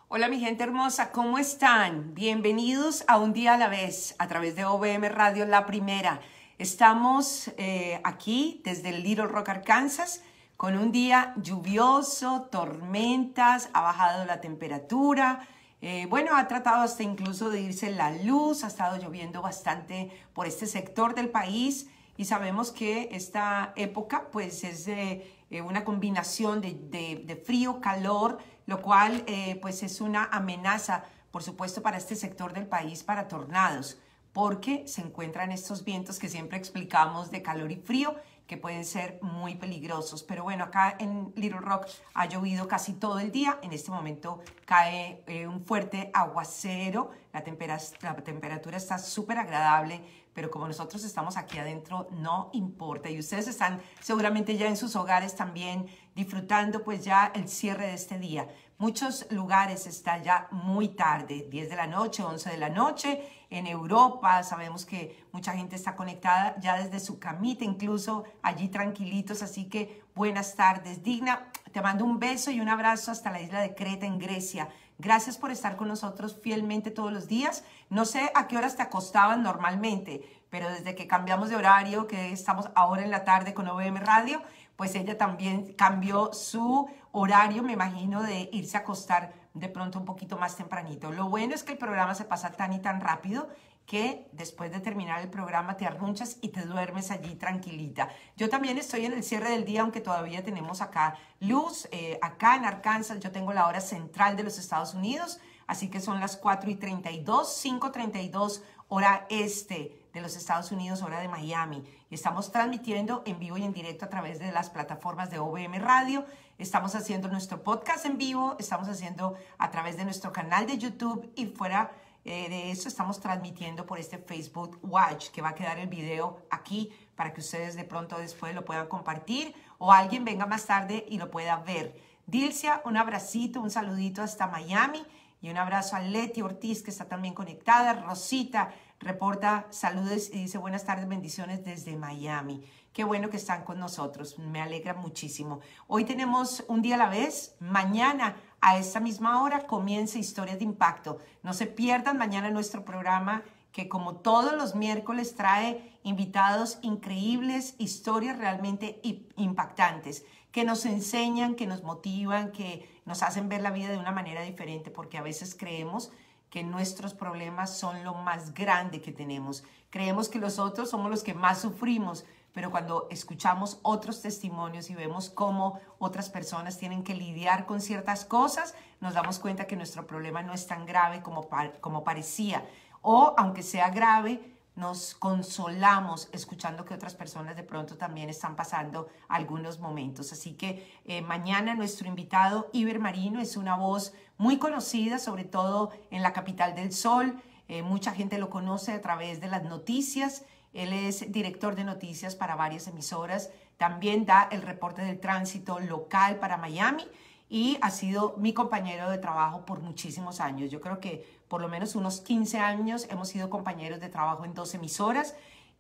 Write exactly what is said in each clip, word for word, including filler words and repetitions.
Hola mi gente hermosa, ¿cómo están? Bienvenidos a Un Día a la Vez a través de O V M Radio La Primera. Estamos eh, aquí desde el Little Rock, Arkansas, con un día lluvioso, tormentas, ha bajado la temperatura. Eh, bueno, ha tratado hasta incluso de irse la luz, ha estado lloviendo bastante por este sector del país y sabemos que esta época pues es eh, eh, una combinación de, de, de frío, calor, lo cual eh, pues es una amenaza, por supuesto, para este sector del país, para tornados, porque se encuentran estos vientos que siempre explicamos de calor y frío, que pueden ser muy peligrosos. Pero bueno, acá en Little Rock ha llovido casi todo el día. En este momento cae eh, un fuerte aguacero, la, tempera la temperatura está súper agradable, pero como nosotros estamos aquí adentro, no importa. Y ustedes están seguramente ya en sus hogares también disfrutando pues ya el cierre de este día. Muchos lugares está ya muy tarde, diez de la noche, once de la noche. En Europa sabemos que mucha gente está conectada ya desde su camita, incluso allí tranquilitos. Así que buenas tardes, Digna. Te mando un beso y un abrazo hasta la isla de Creta en Grecia. Gracias por estar con nosotros fielmente todos los días. No sé a qué horas te acostaban normalmente, pero desde que cambiamos de horario, que estamos ahora en la tarde con O V M Radio, pues ella también cambió su horario, me imagino, de irse a acostar de pronto un poquito más tempranito. Lo bueno es que el programa se pasa tan y tan rápido que después de terminar el programa te arrunchas y te duermes allí tranquilita. Yo también estoy en el cierre del día, aunque todavía tenemos acá luz. Eh, acá en Arkansas yo tengo la hora central de los Estados Unidos, así que son las cuatro y treinta y dos, cinco y treinta y dos hora este de los Estados Unidos, hora de Miami. Y estamos transmitiendo en vivo y en directo a través de las plataformas de O V M Radio. Estamos haciendo nuestro podcast en vivo, estamos haciendo a través de nuestro canal de YouTube y fuera eh, de eso estamos transmitiendo por este Facebook Watch, que va a quedar el video aquí para que ustedes de pronto después lo puedan compartir o alguien venga más tarde y lo pueda ver. Dilcia, un abracito, un saludito hasta Miami y un abrazo a Leti Ortiz, que está también conectada. Rosita reporta saludos y dice buenas tardes, bendiciones desde Miami. Qué bueno que están con nosotros, me alegra muchísimo. Hoy tenemos Un Día a la Vez. Mañana a esta misma hora comienza Historias de Impacto. No se pierdan mañana nuestro programa, que como todos los miércoles trae invitados increíbles, historias realmente impactantes, que nos enseñan, que nos motivan, que nos hacen ver la vida de una manera diferente, porque a veces creemos que nuestros problemas son lo más grande que tenemos. Creemos que los otros somos los que más sufrimos, pero cuando escuchamos otros testimonios y vemos cómo otras personas tienen que lidiar con ciertas cosas, nos damos cuenta que nuestro problema no es tan grave como, como parecía. O, aunque sea grave, nos consolamos escuchando que otras personas de pronto también están pasando algunos momentos. Así que eh, mañana nuestro invitado, Iber Marino, es una voz muy conocida, sobre todo en la capital del sol. Eh, mucha gente lo conoce a través de las noticias. Él es director de noticias para varias emisoras. También da el reporte del tránsito local para Miami y ha sido mi compañero de trabajo por muchísimos años. Yo creo que por lo menos unos quince años hemos sido compañeros de trabajo en dos emisoras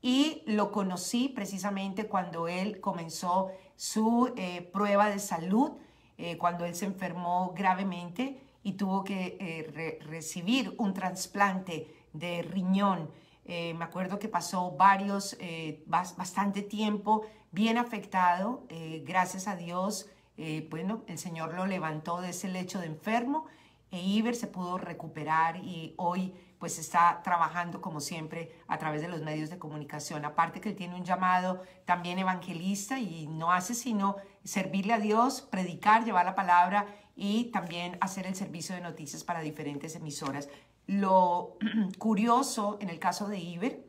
y lo conocí precisamente cuando él comenzó su eh, prueba de salud, eh, cuando él se enfermó gravemente y tuvo que eh, re recibir un trasplante de riñón. Eh, me acuerdo que pasó varios, eh, bastante tiempo bien afectado. Eh, gracias a Dios, eh, bueno, el Señor lo levantó de ese lecho de enfermo e Iber se pudo recuperar y hoy pues está trabajando como siempre a través de los medios de comunicación. Aparte que él tiene un llamado también evangelista y no hace sino servirle a Dios, predicar, llevar la palabra y también hacer el servicio de noticias para diferentes emisoras. Lo curioso en el caso de Iber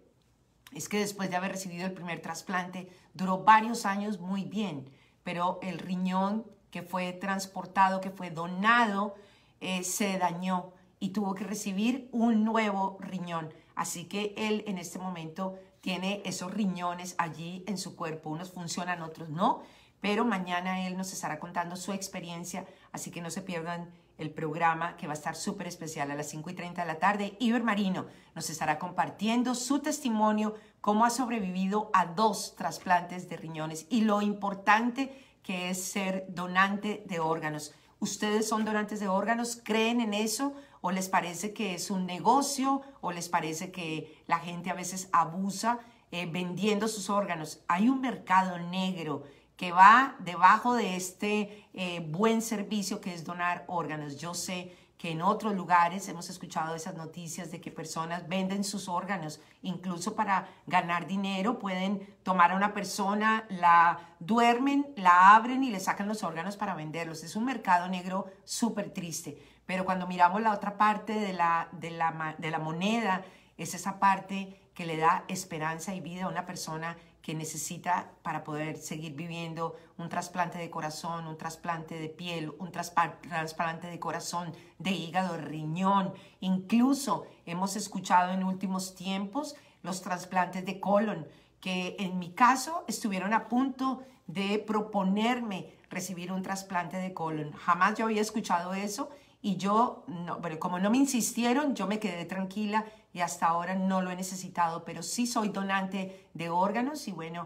es que después de haber recibido el primer trasplante duró varios años muy bien, pero el riñón que fue transportado, que fue donado, eh, se dañó y tuvo que recibir un nuevo riñón. Así que él en este momento tiene esos riñones allí en su cuerpo. Unos funcionan, otros no, pero mañana él nos estará contando su experiencia, así que no se pierdan el programa que va a estar súper especial a las cinco y treinta de la tarde. Iber Marino nos estará compartiendo su testimonio, cómo ha sobrevivido a dos trasplantes de riñones y lo importante que es ser donante de órganos. ¿Ustedes son donantes de órganos? ¿Creen en eso? ¿O les parece que es un negocio? ¿O les parece que la gente a veces abusa eh, vendiendo sus órganos? Hay un mercado negro que va debajo de este eh, buen servicio que es donar órganos. Yo sé que en otros lugares hemos escuchado esas noticias de que personas venden sus órganos, incluso para ganar dinero, pueden tomar a una persona, la duermen, la abren y le sacan los órganos para venderlos. Es un mercado negro súper triste, pero cuando miramos la otra parte de la, de, la, de la moneda, es esa parte que le da esperanza y vida a una persona que necesita para poder seguir viviendo un trasplante de corazón, un trasplante de piel, un trasplante de corazón, de hígado, de riñón. Incluso hemos escuchado en últimos tiempos los trasplantes de colon, que en mi caso estuvieron a punto de proponerme recibir un trasplante de colon. Jamás yo había escuchado eso y yo, no, pero como no me insistieron, yo me quedé tranquila y hasta ahora no lo he necesitado, pero sí soy donante de órganos y bueno,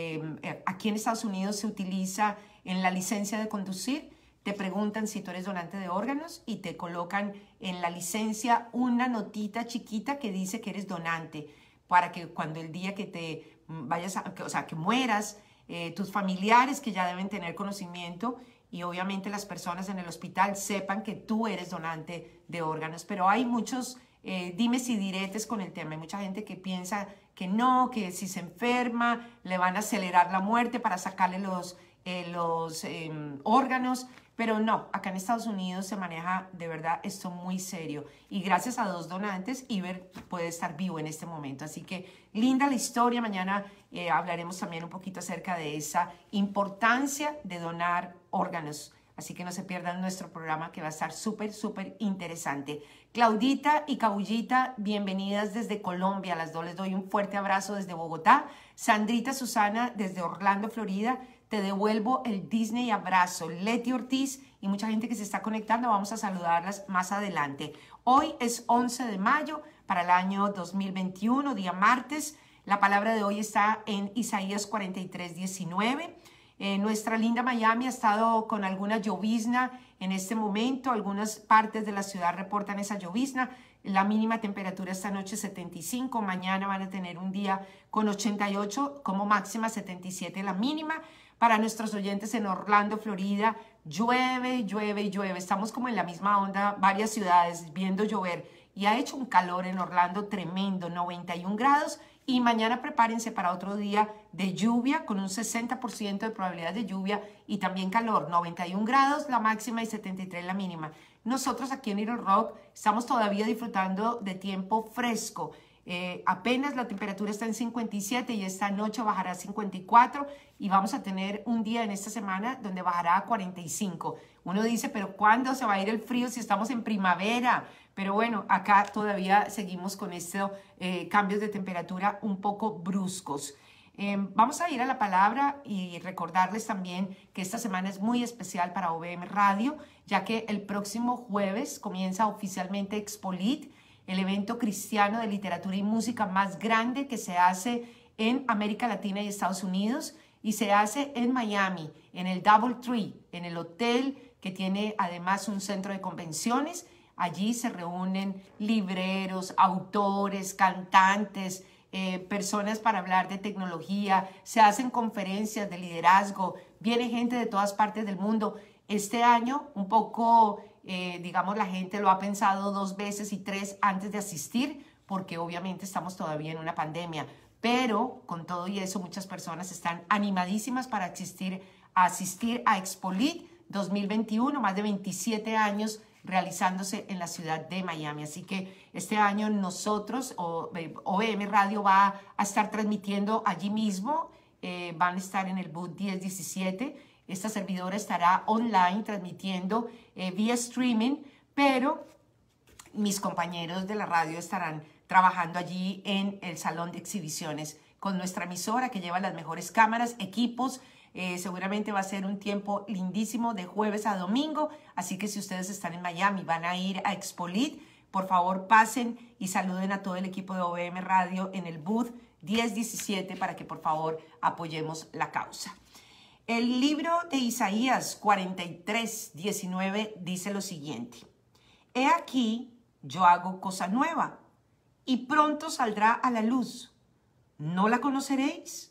eh, aquí en Estados Unidos se utiliza en la licencia de conducir, te preguntan si tú eres donante de órganos y te colocan en la licencia una notita chiquita que dice que eres donante, para que cuando el día que te vayas, a, o sea, que mueras, eh, tus familiares que ya deben tener conocimiento y obviamente las personas en el hospital sepan que tú eres donante de órganos, pero hay muchos Eh, dimes y diretes con el tema. Hay mucha gente que piensa que no, que si se enferma le van a acelerar la muerte para sacarle los, eh, los eh, órganos, pero no, acá en Estados Unidos se maneja de verdad esto muy serio y gracias a dos donantes Iber puede estar vivo en este momento, así que linda la historia. Mañana eh, hablaremos también un poquito acerca de esa importancia de donar órganos. Así que no se pierdan nuestro programa que va a estar súper, súper interesante. Claudita y Cabullita, bienvenidas desde Colombia. A las dos les doy un fuerte abrazo desde Bogotá. Sandrita Susana desde Orlando, Florida. Te devuelvo el Disney abrazo. Leti Ortiz y mucha gente que se está conectando. Vamos a saludarlas más adelante. Hoy es once de mayo para el año dos mil veintiuno, día martes. La palabra de hoy está en Isaías cuarenta y tres, diecinueve. Eh, nuestra linda Miami ha estado con alguna llovizna en este momento. Algunas partes de la ciudad reportan esa llovizna. La mínima temperatura esta noche setenta y cinco. Mañana van a tener un día con ochenta y ocho, como máxima setenta y siete la mínima. Para nuestros oyentes en Orlando, Florida, llueve, llueve y llueve. Estamos como en la misma onda, varias ciudades viendo llover. Y ha hecho un calor en Orlando tremendo, noventa y un grados. Y mañana prepárense para otro día de lluvia con un sesenta por ciento de probabilidad de lluvia y también calor, noventa y un grados la máxima y setenta y tres la mínima. Nosotros aquí en Little Rock estamos todavía disfrutando de tiempo fresco. Eh, apenas la temperatura está en cincuenta y siete y esta noche bajará a cincuenta y cuatro y vamos a tener un día en esta semana donde bajará a cuarenta y cinco. Uno dice, pero ¿cuándo se va a ir el frío si estamos en primavera? Pero bueno, acá todavía seguimos con estos eh, cambios de temperatura un poco bruscos. Eh, vamos a ir a la palabra y recordarles también que esta semana es muy especial para O V M Radio, ya que el próximo jueves comienza oficialmente Expolit, el evento cristiano de literatura y música más grande que se hace en América Latina y Estados Unidos y se hace en Miami, en el Doubletree, en el hotel que tiene además un centro de convenciones. Allí se reúnen libreros, autores, cantantes, eh, personas para hablar de tecnología, se hacen conferencias de liderazgo, viene gente de todas partes del mundo. Este año un poco, eh, digamos, la gente lo ha pensado dos veces y tres antes de asistir, porque obviamente estamos todavía en una pandemia, pero con todo y eso muchas personas están animadísimas para asistir, a asistir a Expolit dos mil veintiuno, más de veintisiete años realizándose en la ciudad de Miami. Así que este año nosotros, o, O V M Radio va a estar transmitiendo allí mismo, eh, van a estar en el booth diez diecisiete. Esta servidora estará online transmitiendo eh, vía streaming, pero mis compañeros de la radio estarán trabajando allí en el salón de exhibiciones con nuestra emisora que lleva las mejores cámaras, equipos. Eh, seguramente va a ser un tiempo lindísimo de jueves a domingo, así que si ustedes están en Miami, van a ir a Expolit, por favor pasen y saluden a todo el equipo de O V M Radio en el booth diez diecisiete para que por favor apoyemos la causa. El libro de Isaías cuarenta y tres, diecinueve dice lo siguiente: He aquí, yo hago cosa nueva, y pronto saldrá a la luz. ¿No la conoceréis?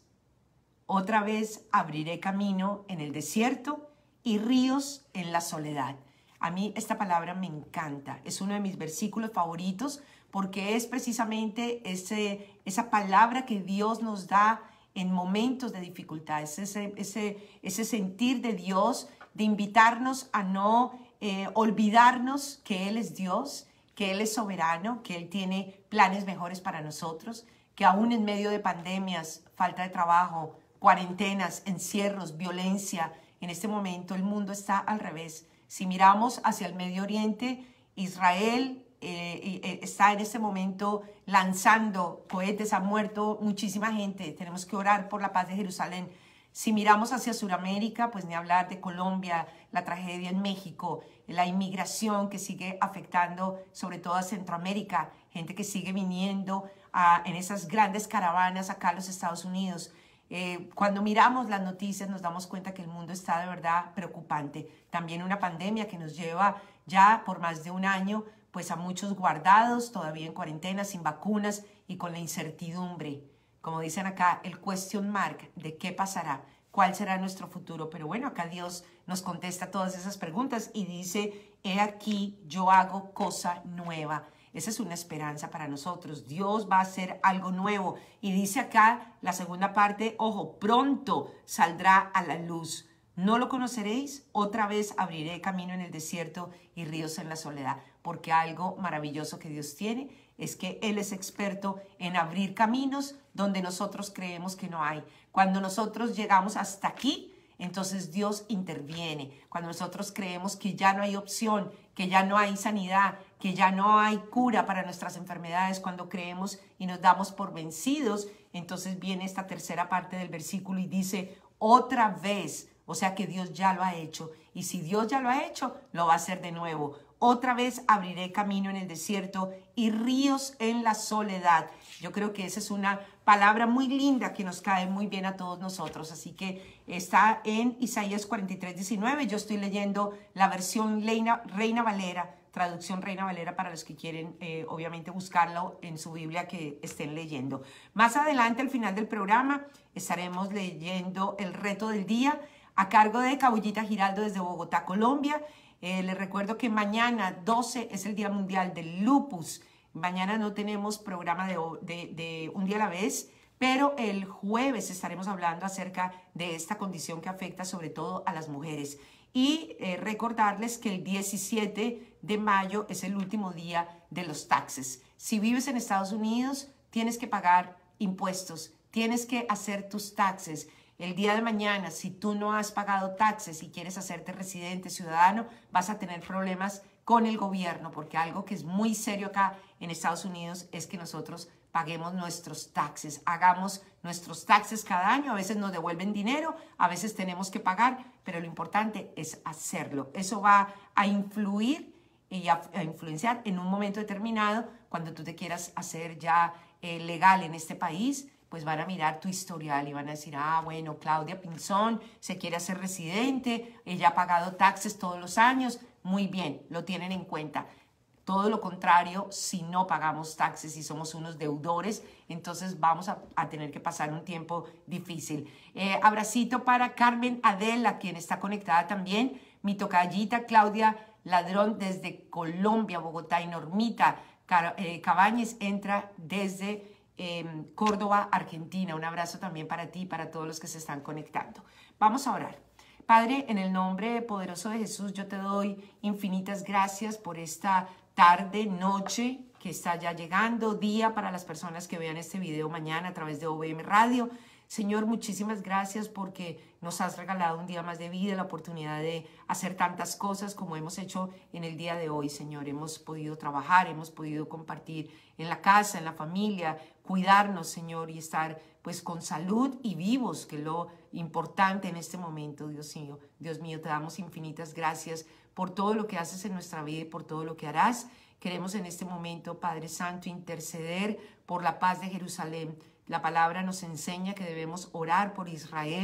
Otra vez abriré camino en el desierto y ríos en la soledad. A mí esta palabra me encanta, es uno de mis versículos favoritos porque es precisamente ese, esa palabra que Dios nos da en momentos de dificultad, ese, ese, ese sentir de Dios, de invitarnos a no eh, olvidarnos que Él es Dios, que Él es soberano, que Él tiene planes mejores para nosotros, que aún en medio de pandemias, falta de trabajo, cuarentenas, encierros, violencia, en este momento el mundo está al revés. Si miramos hacia el Medio Oriente, Israel eh, eh, está en este momento lanzando cohetes, ha muerto muchísima gente, tenemos que orar por la paz de Jerusalén. Si miramos hacia Sudamérica, pues ni hablar de Colombia, la tragedia en México, la inmigración que sigue afectando sobre todo a Centroamérica, gente que sigue viniendo a, en esas grandes caravanas acá a los Estados Unidos. Eh, cuando miramos las noticias nos damos cuenta que el mundo está de verdad preocupante. También una pandemia que nos lleva ya por más de un año pues a muchos guardados, todavía en cuarentena, sin vacunas y con la incertidumbre. Como dicen acá, el question mark de qué pasará, cuál será nuestro futuro. Pero bueno, acá Dios nos contesta todas esas preguntas y dice, he aquí, yo hago cosa nueva. Esa es una esperanza para nosotros. Dios va a hacer algo nuevo. Y dice acá la segunda parte, ojo, pronto saldrá a la luz. ¿No lo conoceréis? Otra vez abriré camino en el desierto y ríos en la soledad. Porque algo maravilloso que Dios tiene es que Él es experto en abrir caminos donde nosotros creemos que no hay. Cuando nosotros llegamos hasta aquí, entonces Dios interviene. Cuando nosotros creemos que ya no hay opción, que ya no hay sanidad, que ya no hay cura para nuestras enfermedades, cuando creemos y nos damos por vencidos, entonces viene esta tercera parte del versículo y dice, otra vez, o sea que Dios ya lo ha hecho. Y si Dios ya lo ha hecho, lo va a hacer de nuevo. Otra vez abriré camino en el desierto y ríos en la soledad. Yo creo que esa es una palabra muy linda que nos cae muy bien a todos nosotros. Así que está en Isaías cuarenta y tres, diecinueve. Yo estoy leyendo la versión Reina, Reina Valera, traducción Reina Valera para los que quieren eh, obviamente buscarlo en su Biblia que estén leyendo. Más adelante, al final del programa, estaremos leyendo el reto del día a cargo de Cabullita Giraldo desde Bogotá, Colombia. Eh, les recuerdo que mañana doce es el Día Mundial del Lupus. Mañana no tenemos programa de, de, de Un Día a la Vez, pero el jueves estaremos hablando acerca de esta condición que afecta sobre todo a las mujeres. Y eh, recordarles que el diecisiete de mayo es el último día de los taxes. Si vives en Estados Unidos, tienes que pagar impuestos, tienes que hacer tus taxes. El día de mañana, si tú no has pagado taxes y quieres hacerte residente, ciudadano, vas a tener problemas con el gobierno, porque algo que es muy serio acá en Estados Unidos es que nosotros paguemos nuestros taxes, hagamos nuestros taxes cada año. A veces nos devuelven dinero, a veces tenemos que pagar, pero lo importante es hacerlo. Eso va a influir y a, a influenciar en un momento determinado cuando tú te quieras hacer ya eh, legal en este país. Pues van a mirar tu historial y van a decir, ah, bueno, Claudia Pinzón se quiere hacer residente, ella ha pagado taxes todos los años, muy bien, lo tienen en cuenta. Todo lo contrario, si no pagamos taxes y somos unos deudores, entonces vamos a, a tener que pasar un tiempo difícil. Eh, abracito para Carmen Adela, quien está conectada también, mi tocallita Claudia Ladrón desde Colombia, Bogotá, y Normita Car eh, Cabañez entra desde Eh, Córdoba, Argentina. Un abrazo también para ti y para todos los que se están conectando. Vamos a orar. Padre, en el nombre poderoso de Jesús, yo te doy infinitas gracias por esta tarde, noche que está ya llegando, día para las personas que vean este video mañana a través de O V M Radio. Señor, muchísimas gracias porque nos has regalado un día más de vida, la oportunidad de hacer tantas cosas como hemos hecho en el día de hoy, Señor. Hemos podido trabajar, hemos podido compartir en la casa, en la familia, cuidarnos, Señor, y estar pues con salud y vivos, que es lo importante en este momento, Dios mío. Dios mío, te damos infinitas gracias por todo lo que haces en nuestra vida y por todo lo que harás. Queremos en este momento, Padre Santo, interceder por la paz de Jerusalén. La palabra nos enseña que debemos orar por Israel.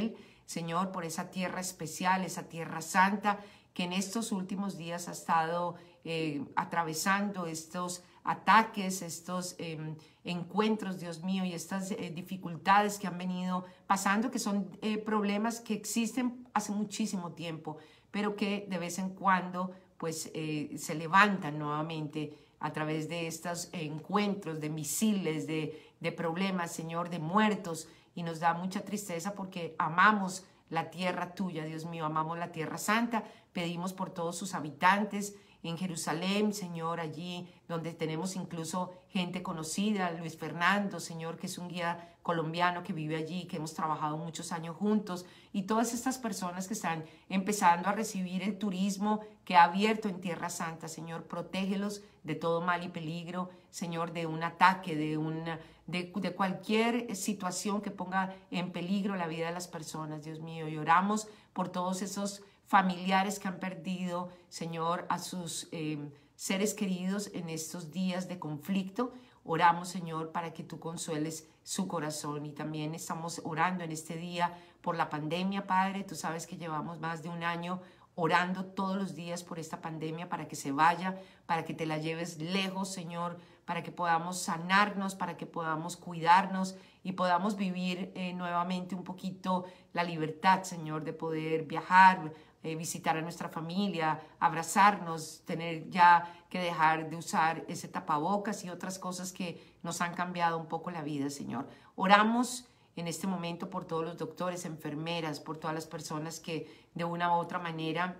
Señor, por esa tierra especial, esa tierra santa, que en estos últimos días ha estado eh, atravesando estos ataques, estos eh, encuentros, Dios mío, y estas eh, dificultades que han venido pasando, que son eh, problemas que existen hace muchísimo tiempo, pero que de vez en cuando pues eh, se levantan nuevamente a través de estos encuentros de misiles, de, de problemas, Señor, de muertos, y nos da mucha tristeza porque amamos la tierra tuya, Dios mío, amamos la tierra santa, pedimos por todos sus habitantes en Jerusalén, Señor, allí donde tenemos incluso gente conocida, Luis Fernando, Señor, que es un guía colombiano que vive allí, que hemos trabajado muchos años juntos, y todas estas personas que están empezando a recibir el turismo que ha abierto en Tierra Santa, Señor, protégelos de todo mal y peligro, Señor, de un ataque, de, una, de, de cualquier situación que ponga en peligro la vida de las personas, Dios mío, y oramos por todos esos familiares que han perdido, Señor, a sus eh, seres queridos en estos días de conflicto. Oramos, Señor, para que tú consueles su corazón, y también estamos orando en este día por la pandemia, Padre. Tú sabes que llevamos más de un año orando todos los días por esta pandemia, para que se vaya, para que te la lleves lejos, Señor, para que podamos sanarnos, para que podamos cuidarnos y podamos vivir eh, nuevamente un poquito la libertad, Señor, de poder viajar, eh, visitar a nuestra familia, abrazarnos, tener ya que dejar de usar ese tapabocas y otras cosas que nos han cambiado un poco la vida, Señor. Oramos en este momento por todos los doctores, enfermeras, por todas las personas que de una u otra manera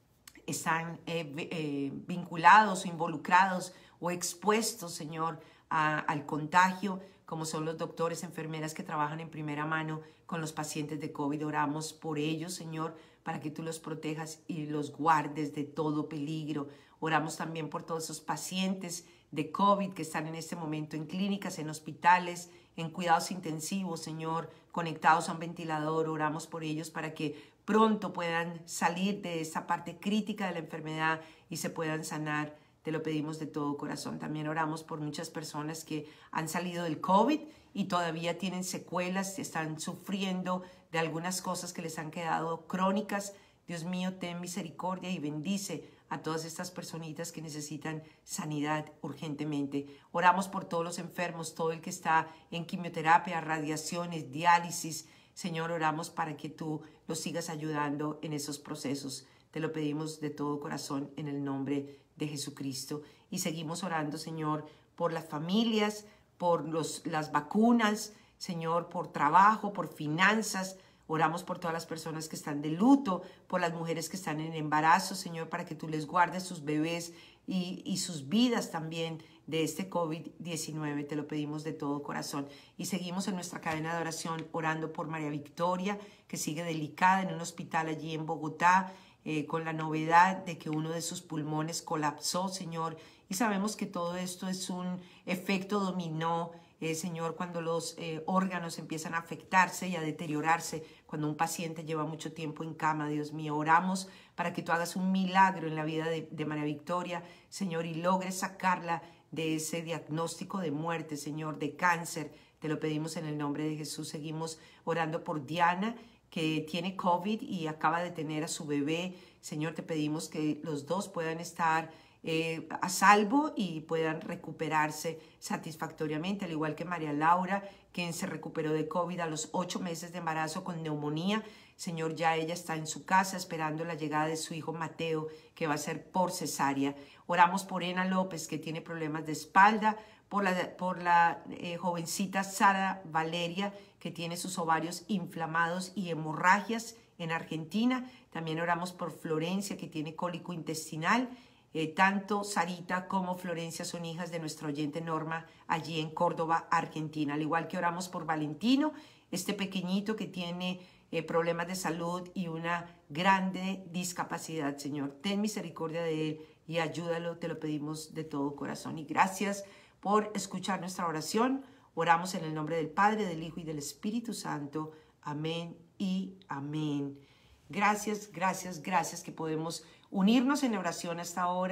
están eh, eh, vinculados o involucrados o expuestos, Señor, a, al contagio, como son los doctores, enfermeras que trabajan en primera mano con los pacientes de COVID. Oramos por ellos, Señor, para que tú los protejas y los guardes de todo peligro. Oramos también por todos esos pacientes de COVID que están en este momento en clínicas, en hospitales, en cuidados intensivos, Señor, conectados a un ventilador. Oramos por ellos para que pronto puedan salir de esa parte crítica de la enfermedad y se puedan sanar. Te lo pedimos de todo corazón. También oramos por muchas personas que han salido del COVID y todavía tienen secuelas, están sufriendo de algunas cosas que les han quedado crónicas. Dios mío, ten misericordia y bendice a todas estas personitas que necesitan sanidad urgentemente. Oramos por todos los enfermos, todo el que está en quimioterapia, radiaciones, diálisis. Señor, oramos para que tú los sigas ayudando en esos procesos. Te lo pedimos de todo corazón en el nombre de Jesucristo. Y seguimos orando, Señor, por las familias, por los, las vacunas, Señor, por trabajo, por finanzas. Oramos por todas las personas que están de luto, por las mujeres que están en embarazo, Señor, para que tú les guardes sus bebés y, y sus vidas también de este COVID diecinueve. Te lo pedimos de todo corazón. Y seguimos en nuestra cadena de oración orando por María Victoria, que sigue delicada en un hospital allí en Bogotá, eh, con la novedad de que uno de sus pulmones colapsó, Señor. Y sabemos que todo esto es un efecto dominó, Eh, Señor, cuando los eh, órganos empiezan a afectarse y a deteriorarse, cuando un paciente lleva mucho tiempo en cama. Dios mío, oramos para que tú hagas un milagro en la vida de, de María Victoria, Señor, y logres sacarla de ese diagnóstico de muerte, Señor, de cáncer. Te lo pedimos en el nombre de Jesús. Seguimos orando por Diana, que tiene COVID y acaba de tener a su bebé. Señor, te pedimos que los dos puedan estar Eh, a salvo y puedan recuperarse satisfactoriamente, al igual que María Laura, quien se recuperó de COVID a los ocho meses de embarazo con neumonía. Señor, ya ella está en su casa esperando la llegada de su hijo Mateo, que va a ser por cesárea. Oramos por Ena López, que tiene problemas de espalda, por la, por la eh, jovencita Sara Valeria, que tiene sus ovarios inflamados y hemorragias en Argentina. También oramos por Florencia, que tiene cólico intestinal. Eh, tanto Sarita como Florencia son hijas de nuestra oyente Norma allí en Córdoba, Argentina. Al igual que oramos por Valentino, este pequeñito que tiene eh, problemas de salud y una grande discapacidad. Señor, ten misericordia de él y ayúdalo, te lo pedimos de todo corazón. Y gracias por escuchar nuestra oración. Oramos en el nombre del Padre, del Hijo y del Espíritu Santo. Amén y amén. Gracias, gracias, gracias que podemos unirnos en oración hasta ahora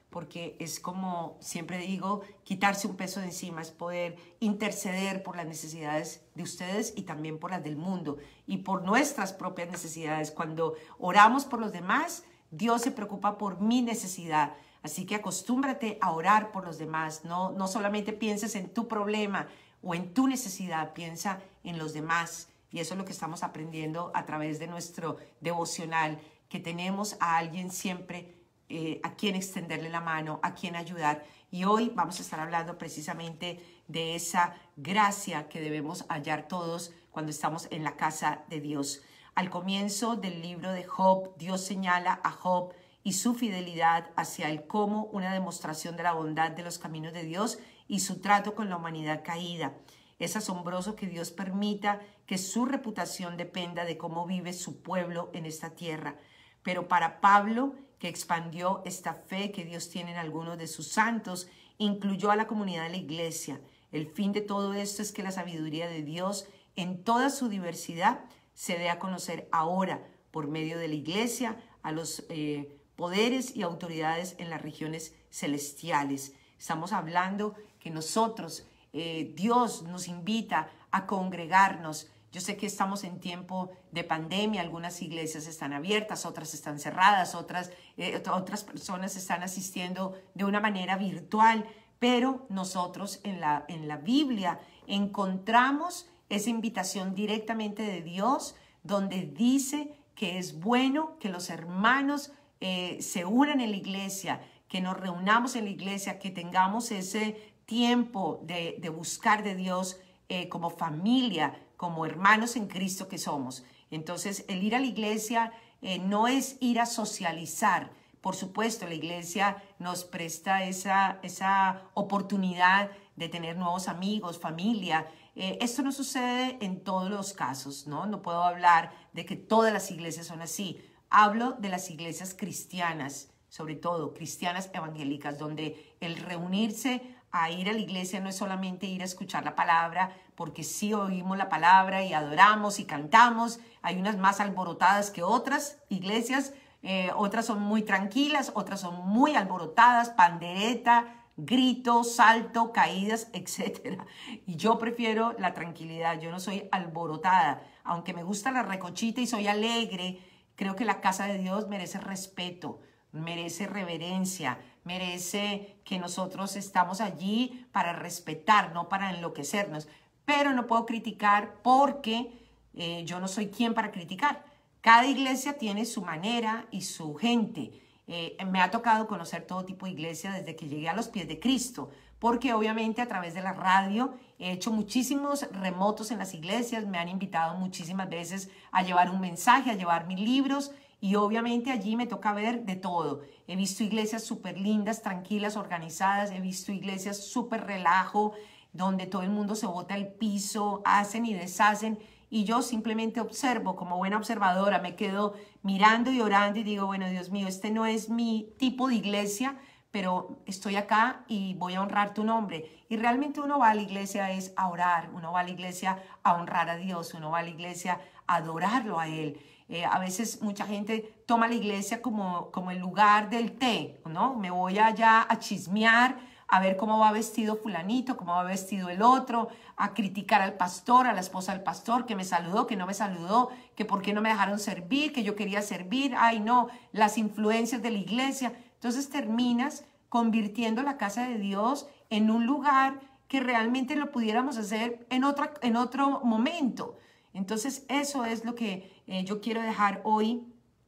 porque es como siempre digo, quitarse un peso de encima, es poder interceder por las necesidades de ustedes y también por las del mundo y por nuestras propias necesidades. Cuando oramos por los demás, Dios se preocupa por mi necesidad. Así que acostúmbrate a orar por los demás. No, no solamente pienses en tu problema o en tu necesidad, piensa en los demás. Y eso es lo que estamos aprendiendo a través de nuestro devocional, que tenemos a alguien siempre eh, a quien extenderle la mano, a quien ayudar. Y hoy vamos a estar hablando precisamente de esa gracia que debemos hallar todos cuando estamos en la casa de Dios. Al comienzo del libro de Job, Dios señala a Job y su fidelidad hacia él como una demostración de la bondad de los caminos de Dios y su trato con la humanidad caída. Es asombroso que Dios permita que su reputación dependa de cómo vive su pueblo en esta tierra. Pero para Pablo, que expandió esta fe que Dios tiene en algunos de sus santos, incluyó a la comunidad de la iglesia. El fin de todo esto es que la sabiduría de Dios en toda su diversidad se dé a conocer ahora por medio de la iglesia a los eh, poderes y autoridades en las regiones celestiales. Estamos hablando que nosotros, eh, Dios nos invita a congregarnos. Yo sé que estamos en tiempo de pandemia, algunas iglesias están abiertas, otras están cerradas, otras, eh, otras personas están asistiendo de una manera virtual, pero nosotros en la, en la Biblia encontramos esa invitación directamente de Dios, donde dice que es bueno que los hermanos eh, se unan en la iglesia, que nos reunamos en la iglesia, que tengamos ese tiempo de, de buscar de Dios eh, como familia, como hermanos en Cristo que somos. Entonces, el ir a la iglesia eh, no es ir a socializar. Por supuesto, la iglesia nos presta esa, esa oportunidad de tener nuevos amigos, familia. Eh, esto no sucede en todos los casos, ¿no? No puedo hablar de que todas las iglesias son así. Hablo de las iglesias cristianas, sobre todo cristianas evangélicas, donde el reunirse a ir a la iglesia no es solamente ir a escuchar la palabra, porque sí oímos la palabra y adoramos y cantamos. Hay unas más alborotadas que otras iglesias, eh, otras son muy tranquilas, otras son muy alborotadas, pandereta, grito, salto, caídas, etcétera. Y yo prefiero la tranquilidad, yo no soy alborotada. Aunque me gusta la recochita y soy alegre, creo que la casa de Dios merece respeto, merece reverencia, merece que nosotros estamos allí para respetar, no para enloquecernos. Pero no puedo criticar porque eh, yo no soy quien para criticar. Cada iglesia tiene su manera y su gente. Eh, me ha tocado conocer todo tipo de iglesia desde que llegué a los pies de Cristo, porque obviamente a través de la radio he hecho muchísimos remotos en las iglesias, me han invitado muchísimas veces a llevar un mensaje, a llevar mis libros, y obviamente allí me toca ver de todo. He visto iglesias súper lindas, tranquilas, organizadas, he visto iglesias súper relajo, donde todo el mundo se bota al piso, hacen y deshacen, y yo simplemente observo, como buena observadora, me quedo mirando y orando y digo, bueno, Dios mío, este no es mi tipo de iglesia, pero estoy acá y voy a honrar tu nombre. Y realmente uno va a la iglesia es a orar, uno va a la iglesia a honrar a Dios, uno va a la iglesia a adorarlo a Él. Eh, a veces mucha gente toma la iglesia como, como el lugar del té, ¿no? Me voy allá a chismear, a ver cómo va vestido fulanito, cómo va vestido el otro, a criticar al pastor, a la esposa del pastor, que me saludó, que no me saludó, que por qué no me dejaron servir, que yo quería servir, ay no, las influencias de la iglesia. Entonces terminas convirtiendo la casa de Dios en un lugar que realmente lo pudiéramos hacer en, otra, en otro momento. Entonces eso es lo que eh, yo quiero dejar hoy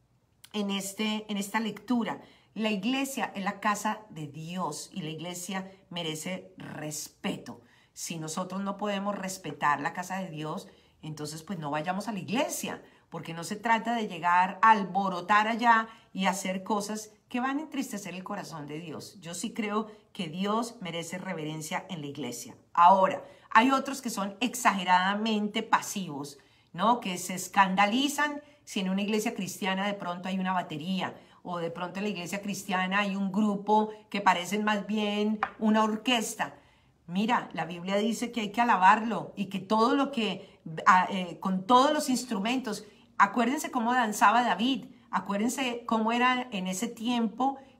en, este, en esta lectura. La iglesia es la casa de Dios y la iglesia merece respeto. Si nosotros no podemos respetar la casa de Dios, entonces pues no vayamos a la iglesia, porque no se trata de llegar a alborotar allá y hacer cosas que van a entristecer el corazón de Dios. Yo sí creo que Dios merece reverencia en la iglesia. Ahora, hay otros que son exageradamente pasivos, ¿no? Que se escandalizan si en una iglesia cristiana de pronto hay una batería, o de pronto en la iglesia cristiana hay un grupo que parecen más bien una orquesta. Mira, la Biblia dice que hay que alabarlo y que todo lo que, eh, con todos los instrumentos, acuérdense cómo danzaba David, acuérdense cómo era en ese tiempo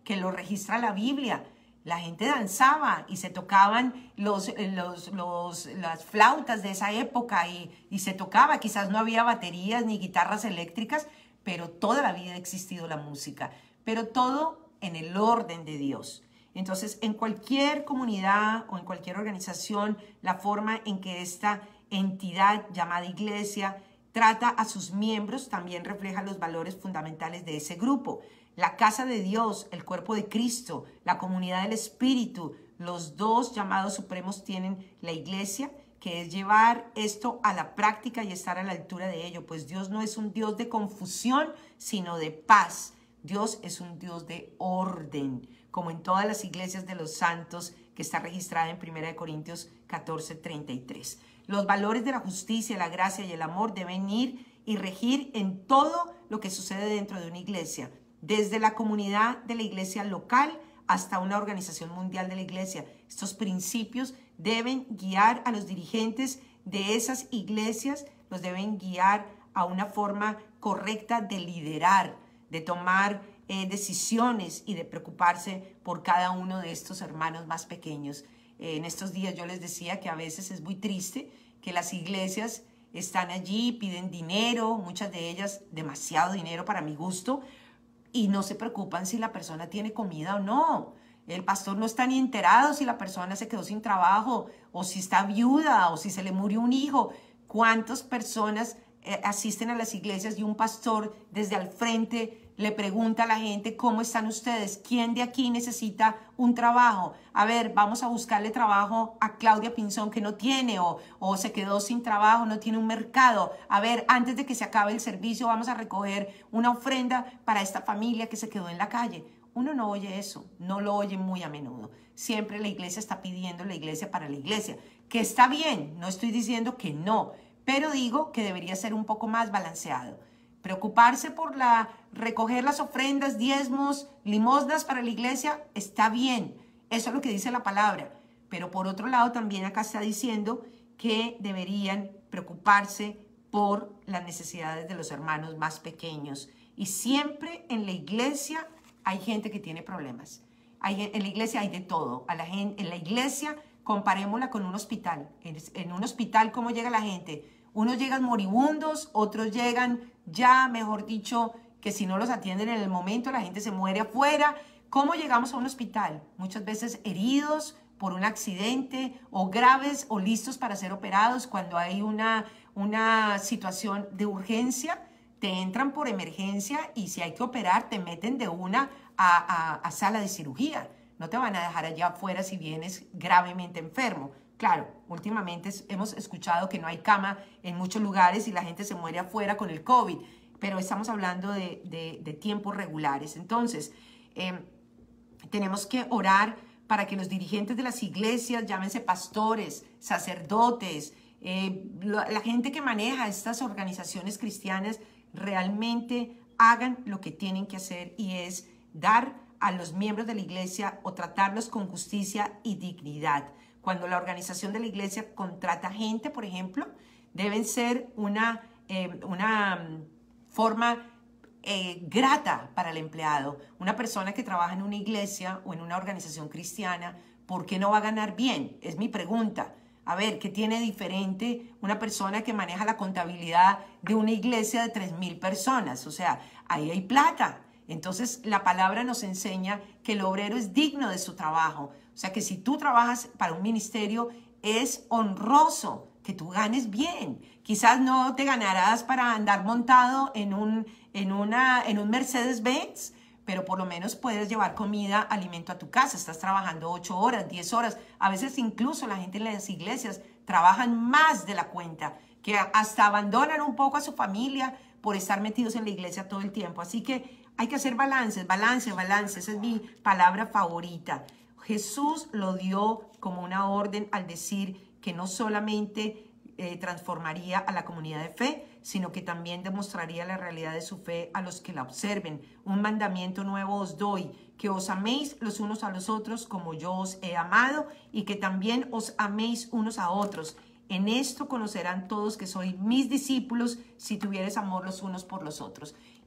que lo registra la Biblia. La gente danzaba y se tocaban los, los, los, las flautas de esa época y, y se tocaba. Quizás no había baterías ni guitarras eléctricas, pero toda la vida ha existido la música. Pero todo en el orden de Dios. Entonces, en cualquier comunidad o en cualquier organización, la forma en que esta entidad llamada iglesia trata a sus miembros también refleja los valores fundamentales de ese grupo. La casa de Dios, el cuerpo de Cristo, la comunidad del Espíritu, los dos llamados supremos tienen la iglesia, que es llevar esto a la práctica y estar a la altura de ello, pues Dios no es un Dios de confusión, sino de paz. Dios es un Dios de orden, como en todas las iglesias de los santos, que está registrada en primera de Corintios catorce, treinta y tres. Los valores de la justicia, la gracia y el amor deben ir y regir en todo lo que sucede dentro de una iglesia, desde la comunidad de la iglesia local hasta una organización mundial de la iglesia. Estos principios deben guiar a los dirigentes de esas iglesias, los deben guiar a una forma correcta de liderar, de tomar eh, decisiones y de preocuparse por cada uno de estos hermanos más pequeños. Eh, en estos días yo les decía que a veces es muy triste que las iglesias están allí, piden dinero, muchas de ellas demasiado dinero para mi gusto, y no se preocupan si la persona tiene comida o no. El pastor no está ni enterado si la persona se quedó sin trabajo, o si está viuda, o si se le murió un hijo. ¿Cuántas personas eh, asisten a las iglesias y un pastor desde al frente le pregunta a la gente cómo están ustedes? ¿Quién de aquí necesita un trabajo? A ver, vamos a buscarle trabajo a Claudia Pinzón, que no tiene, o, o se quedó sin trabajo, no tiene un mercado. A ver, antes de que se acabe el servicio vamos a recoger una ofrenda para esta familia que se quedó en la calle. Uno no oye eso, no lo oye muy a menudo. Siempre la iglesia está pidiendo la iglesia para la iglesia, que está bien, no estoy diciendo que no, pero digo que debería ser un poco más balanceado. Preocuparse por la, recoger las ofrendas, diezmos, limosnas para la iglesia, está bien. Eso es lo que dice la palabra. Pero por otro lado también acá está diciendo que deberían preocuparse por las necesidades de los hermanos más pequeños. Y siempre en la iglesia hay gente que tiene problemas. Hay, en la iglesia hay de todo. A la gente, en la iglesia, comparémosla con un hospital. En, en un hospital, ¿cómo llega la gente? Unos llegan moribundos, otros llegan ya, mejor dicho, que si no los atienden en el momento, la gente se muere afuera. ¿Cómo llegamos a un hospital? Muchas veces heridos por un accidente, o graves o listos para ser operados. Cuando hay una, una situación de urgencia, te entran por emergencia y si hay que operar, te meten de una a, a, a sala de cirugía. No te van a dejar allá afuera si vienes gravemente enfermo. Claro, últimamente hemos escuchado que no hay cama en muchos lugares y la gente se muere afuera con el COVID, pero estamos hablando de, de, de tiempos regulares. Entonces, eh, tenemos que orar para que los dirigentes de las iglesias, llámense pastores, sacerdotes, eh, la, la gente que maneja estas organizaciones cristianas, realmente hagan lo que tienen que hacer, y es dar a los miembros de la iglesia o tratarlos con justicia y dignidad. Cuando la organización de la iglesia contrata gente, por ejemplo, deben ser una, eh, una forma eh, grata para el empleado. Una persona que trabaja en una iglesia o en una organización cristiana, ¿por qué no va a ganar bien? Es mi pregunta. A ver, ¿qué tiene diferente una persona que maneja la contabilidad de una iglesia de tres mil personas? O sea, ahí hay plata. Entonces, la palabra nos enseña que el obrero es digno de su trabajo. O sea, que si tú trabajas para un ministerio, es honroso que tú ganes bien. Quizás no te ganarás para andar montado en un, en una, en un Mercedes-Benz, pero por lo menos puedes llevar comida, alimento a tu casa. Estás trabajando ocho horas, diez horas. A veces incluso la gente en las iglesias trabajan más de la cuenta, que hasta abandonan un poco a su familia por estar metidos en la iglesia todo el tiempo. Así que hay que hacer balances, balance, balance. Esa es mi palabra favorita. Jesús lo dio como una orden al decir que no solamente eh, transformaría a la comunidad de fe, sino que también demostraría la realidad de su fe a los que la observen. Un mandamiento nuevo os doy, que os améis los unos a los otros como yo os he amado, y que también os améis unos a otros. En esto conocerán todos que sois mis discípulos, si tuvieres amor los unos por los otros.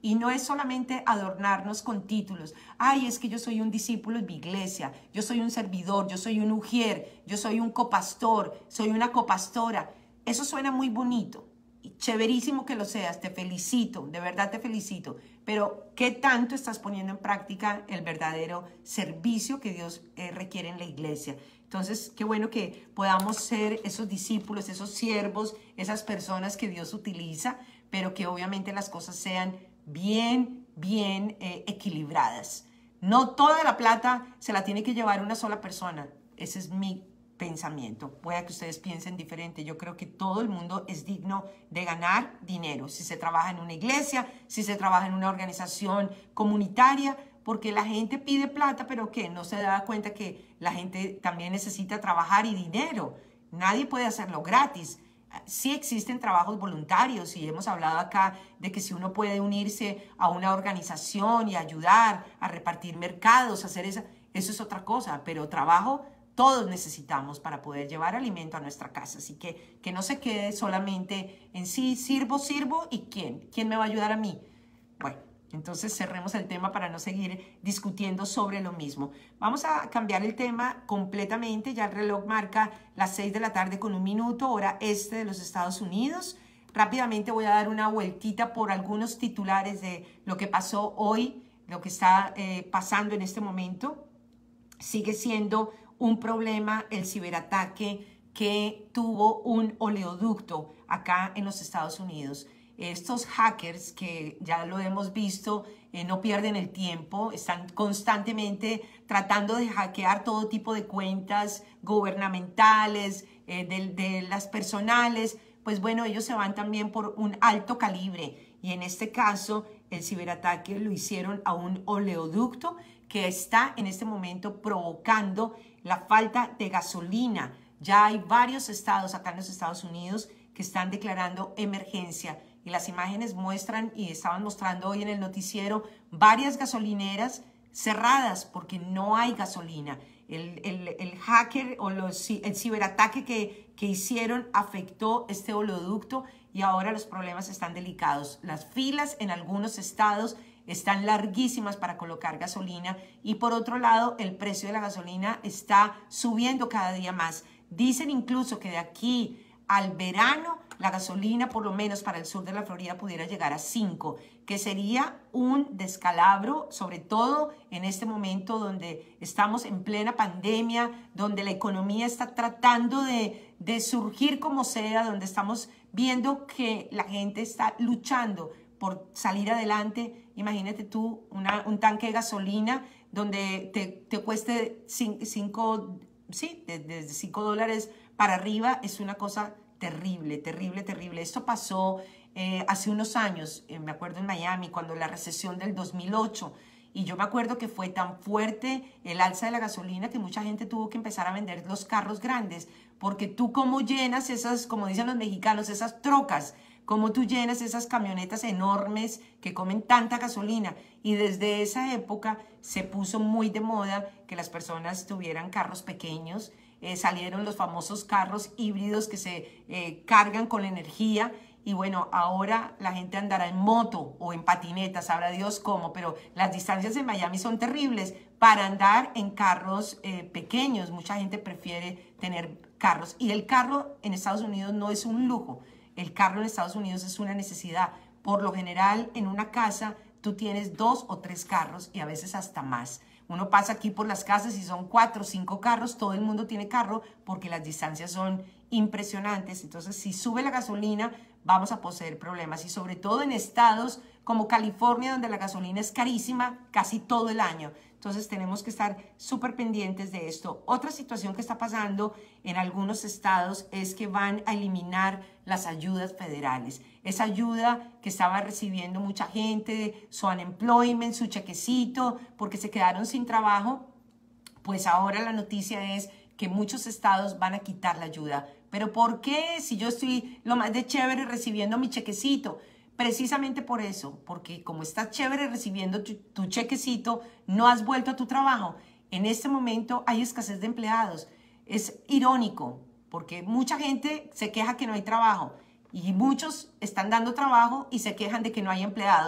Y no es solamente adornarnos con títulos. Ay, es que yo soy un discípulo en mi iglesia, yo soy un servidor, yo soy un ujier, yo soy un copastor, soy una copastora. Eso suena muy bonito. Chéverísimo que lo seas, te felicito, de verdad te felicito. Pero, ¿qué tanto estás poniendo en práctica el verdadero servicio que Dios eh, requiere en la iglesia? Entonces, qué bueno que podamos ser esos discípulos, esos siervos, esas personas que Dios utiliza, pero que obviamente las cosas sean bien, bien eh, equilibradas. No toda la plata se la tiene que llevar una sola persona. Ese es mi pensamiento. Puede que ustedes piensen diferente. Yo creo que todo el mundo es digno de ganar dinero. Si se trabaja en una iglesia, si se trabaja en una organización comunitaria, porque la gente pide plata, pero que no se da cuenta que la gente también necesita trabajar y dinero. Nadie puede hacerlo gratis. Sí existen trabajos voluntarios y hemos hablado acá de que si uno puede unirse a una organización y ayudar a repartir mercados, hacer esa, eso es otra cosa, pero trabajo todos necesitamos para poder llevar alimento a nuestra casa. Así que que no se quede solamente en sí, sirvo, sirvo, ¿y quién? ¿Quién me va a ayudar a mí? Bueno, entonces cerremos el tema para no seguir discutiendo sobre lo mismo. Vamos a cambiar el tema completamente. Ya el reloj marca las seis de la tarde con un minuto, hora este de los Estados Unidos. Rápidamente voy a dar una vueltita por algunos titulares de lo que pasó hoy, lo que está eh, pasando en este momento. Sigue siendo un problema el ciberataque que tuvo un oleoducto acá en los Estados Unidos. Estos hackers, que ya lo hemos visto, eh, no pierden el tiempo, están constantemente tratando de hackear todo tipo de cuentas gubernamentales, eh, de, de las personales. Pues bueno, ellos se van también por un alto calibre y en este caso el ciberataque lo hicieron a un oleoducto que está en este momento provocando la falta de gasolina. Ya hay varios estados acá en los Estados Unidos que están declarando emergencia y las imágenes muestran, y estaban mostrando hoy en el noticiero, varias gasolineras cerradas porque no hay gasolina. El, el, el hacker o los, el ciberataque que, que hicieron afectó este oleoducto y ahora los problemas están delicados. Las filas en algunos estados están larguísimas para colocar gasolina y por otro lado el precio de la gasolina está subiendo cada día más. Dicen incluso que de aquí al verano la gasolina, por lo menos para el sur de la Florida, pudiera llegar a cinco, que sería un descalabro, sobre todo en este momento donde estamos en plena pandemia, donde la economía está tratando de, de surgir como sea, donde estamos viendo que la gente está luchando por salir adelante. Imagínate tú una, un tanque de gasolina donde te, te cueste cinco, sí, desde cinco dólares para arriba, es una cosa terrible, terrible, terrible. Esto pasó eh, hace unos años, eh, me acuerdo en Miami, cuando la recesión del dos mil ocho, y yo me acuerdo que fue tan fuerte el alza de la gasolina que mucha gente tuvo que empezar a vender los carros grandes, porque tú cómo llenas esas, como dicen los mexicanos, esas trocas, cómo tú llenas esas camionetas enormes que comen tanta gasolina. Y desde esa época se puso muy de moda que las personas tuvieran carros pequeños. Eh, salieron los famosos carros híbridos que se eh, cargan con energía y bueno, ahora la gente andará en moto o en patineta, sabrá Dios cómo, pero las distancias en Miami son terribles para andar en carros eh, pequeños. Mucha gente prefiere tener carros y el carro en Estados Unidos no es un lujo, el carro en Estados Unidos es una necesidad. Por lo general en una casa tú tienes dos o tres carros y a veces hasta más. Uno pasa aquí por las casas y son cuatro o cinco carros, todo el mundo tiene carro porque las distancias son impresionantes. Entonces, si sube la gasolina, vamos a poseer problemas y sobre todo en estados como California, donde la gasolina es carísima casi todo el año. Entonces, tenemos que estar súper pendientes de esto. Otra situación que está pasando en algunos estados es que van a eliminar las ayudas federales. Esa ayuda que estaba recibiendo mucha gente, su unemployment, su chequecito, porque se quedaron sin trabajo, pues ahora la noticia es que muchos estados van a quitar la ayuda. ¿Pero por qué? Si yo estoy lo más de chévere recibiendo mi chequecito. Precisamente por eso, porque como estás chévere recibiendo tu, tu chequecito, no has vuelto a tu trabajo. En este momento hay escasez de empleados. Es irónico, porque mucha gente se queja que no hay trabajo y muchos están dando trabajo y se quejan de que no hay empleados.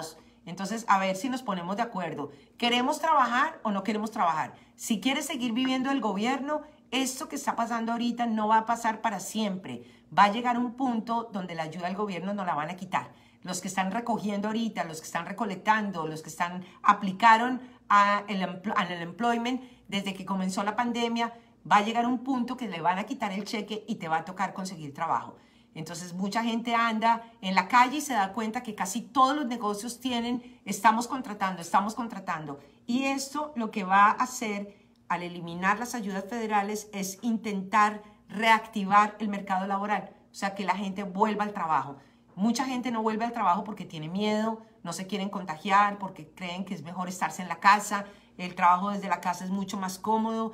Entonces, a ver si nos ponemos de acuerdo. ¿Queremos trabajar o no queremos trabajar? Si quieres seguir viviendo el gobierno, esto que está pasando ahorita no va a pasar para siempre. Va a llegar un punto donde la ayuda del gobierno no la van a quitar. Los que están recogiendo ahorita, los que están recolectando, los que están aplicaron a el, al employment desde que comenzó la pandemia, va a llegar un punto que le van a quitar el cheque y te va a tocar conseguir trabajo. Entonces mucha gente anda en la calle y se da cuenta que casi todos los negocios tienen, estamos contratando, estamos contratando. Y esto lo que va a hacer al eliminar las ayudas federales es intentar reactivar el mercado laboral, o sea, que la gente vuelva al trabajo. Mucha gente no vuelve al trabajo porque tiene miedo, no se quieren contagiar, porque creen que es mejor estarse en la casa. El trabajo desde la casa es mucho más cómodo.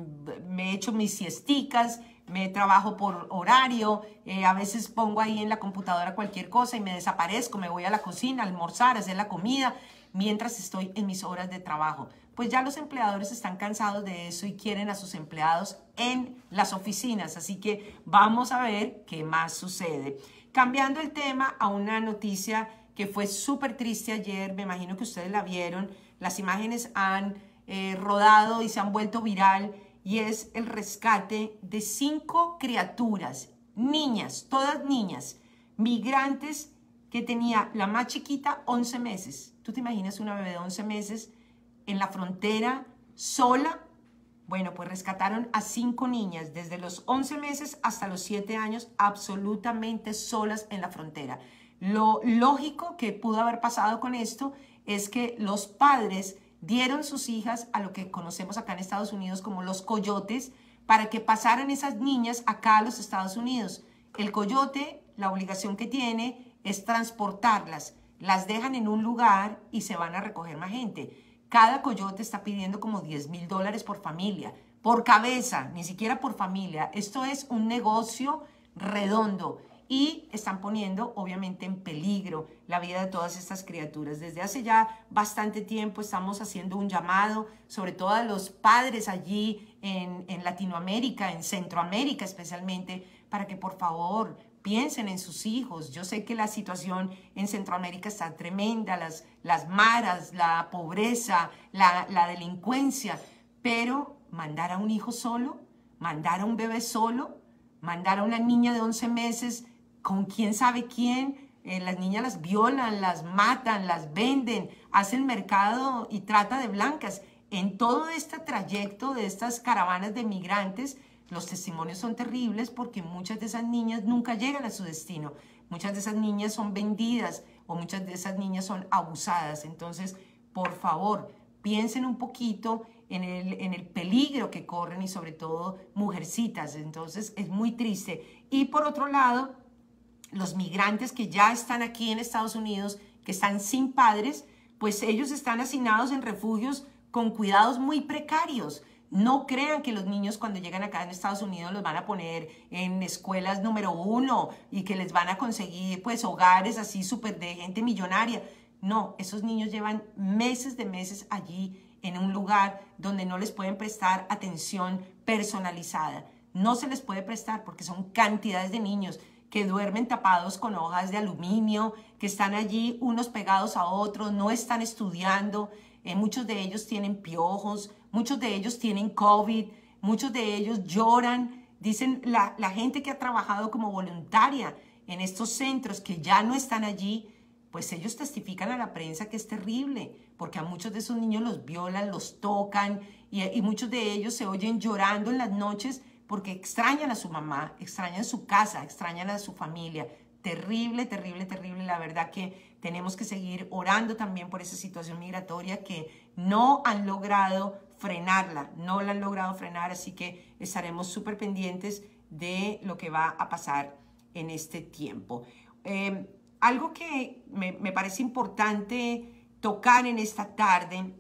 Me echo mis siesticas, me trabajo por horario, eh, a veces pongo ahí en la computadora cualquier cosa y me desaparezco, me voy a la cocina a almorzar, a hacer la comida, mientras estoy en mis horas de trabajo. Pues ya los empleadores están cansados de eso y quieren a sus empleados en las oficinas, así que vamos a ver qué más sucede. Cambiando el tema a una noticia que fue súper triste ayer, me imagino que ustedes la vieron, las imágenes han eh, rodado y se han vuelto viral, y es el rescate de cinco criaturas, niñas, todas niñas, migrantes, que tenía la más chiquita once meses. ¿Tú te imaginas una bebé de once meses en la frontera sola? Bueno, pues rescataron a cinco niñas desde los once meses hasta los siete años, absolutamente solas en la frontera. Lo lógico que pudo haber pasado con esto es que los padres dieron sus hijas a lo que conocemos acá en Estados Unidos como los coyotes, para que pasaran esas niñas acá a los Estados Unidos. El coyote, la obligación que tiene es transportarlas, las dejan en un lugar y se van a recoger más gente. Cada coyote está pidiendo como diez mil dólares por familia, por cabeza, ni siquiera por familia. Esto es un negocio redondo y están poniendo obviamente en peligro la vida de todas estas criaturas. Desde hace ya bastante tiempo estamos haciendo un llamado, sobre todo a los padres allí en, en Latinoamérica, en Centroamérica especialmente, para que por favor piensen en sus hijos. Yo sé que la situación en Centroamérica está tremenda, las, las maras, la pobreza, la, la delincuencia, pero mandar a un hijo solo, mandar a un bebé solo, mandar a una niña de once meses con quién sabe quién, eh, las niñas las violan, las matan, las venden, hacen mercado y trata de blancas. En todo este trayecto de estas caravanas de migrantes, los testimonios son terribles porque muchas de esas niñas nunca llegan a su destino. Muchas de esas niñas son vendidas o muchas de esas niñas son abusadas. Entonces, por favor, piensen un poquito en el, en el peligro que corren y sobre todo mujercitas. Entonces, es muy triste. Y por otro lado, los migrantes que ya están aquí en Estados Unidos, que están sin padres, pues ellos están asignados en refugios con cuidados muy precarios. No crean que los niños cuando llegan acá en Estados Unidos los van a poner en escuelas número uno y que les van a conseguir pues hogares así súper de gente millonaria. No, esos niños llevan meses de meses allí en un lugar donde no les pueden prestar atención personalizada. No se les puede prestar porque son cantidades de niños que duermen tapados con hojas de aluminio, que están allí unos pegados a otros, no están estudiando. Eh, muchos de ellos tienen piojos, muchos de ellos tienen COVID, muchos de ellos lloran. Dicen la, la gente que ha trabajado como voluntaria en estos centros que ya no están allí, pues ellos testifican a la prensa que es terrible, porque a muchos de esos niños los violan, los tocan y, y muchos de ellos se oyen llorando en las noches porque extrañan a su mamá, extrañan su casa, extrañan a su familia. Terrible, terrible, terrible. La verdad que tenemos que seguir orando también por esa situación migratoria que no han logrado frenarla, no la han logrado frenar, así que estaremos súper pendientes de lo que va a pasar en este tiempo. Eh, algo que me, me parece importante tocar en esta tarde,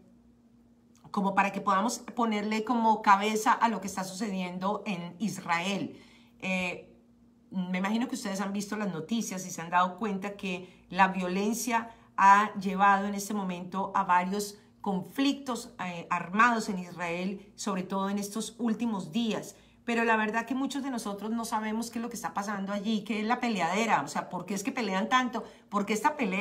como para que podamos ponerle como cabeza a lo que está sucediendo en Israel. Eh, me imagino que ustedes han visto las noticias y se han dado cuenta que la violencia ha llevado en este momento a varios conflictos eh, armados en Israel, sobre todo en estos últimos días. Pero la verdad que muchos de nosotros no sabemos qué es lo que está pasando allí, qué es la peleadera, o sea, ¿por qué es que pelean tanto? Porque esta pelea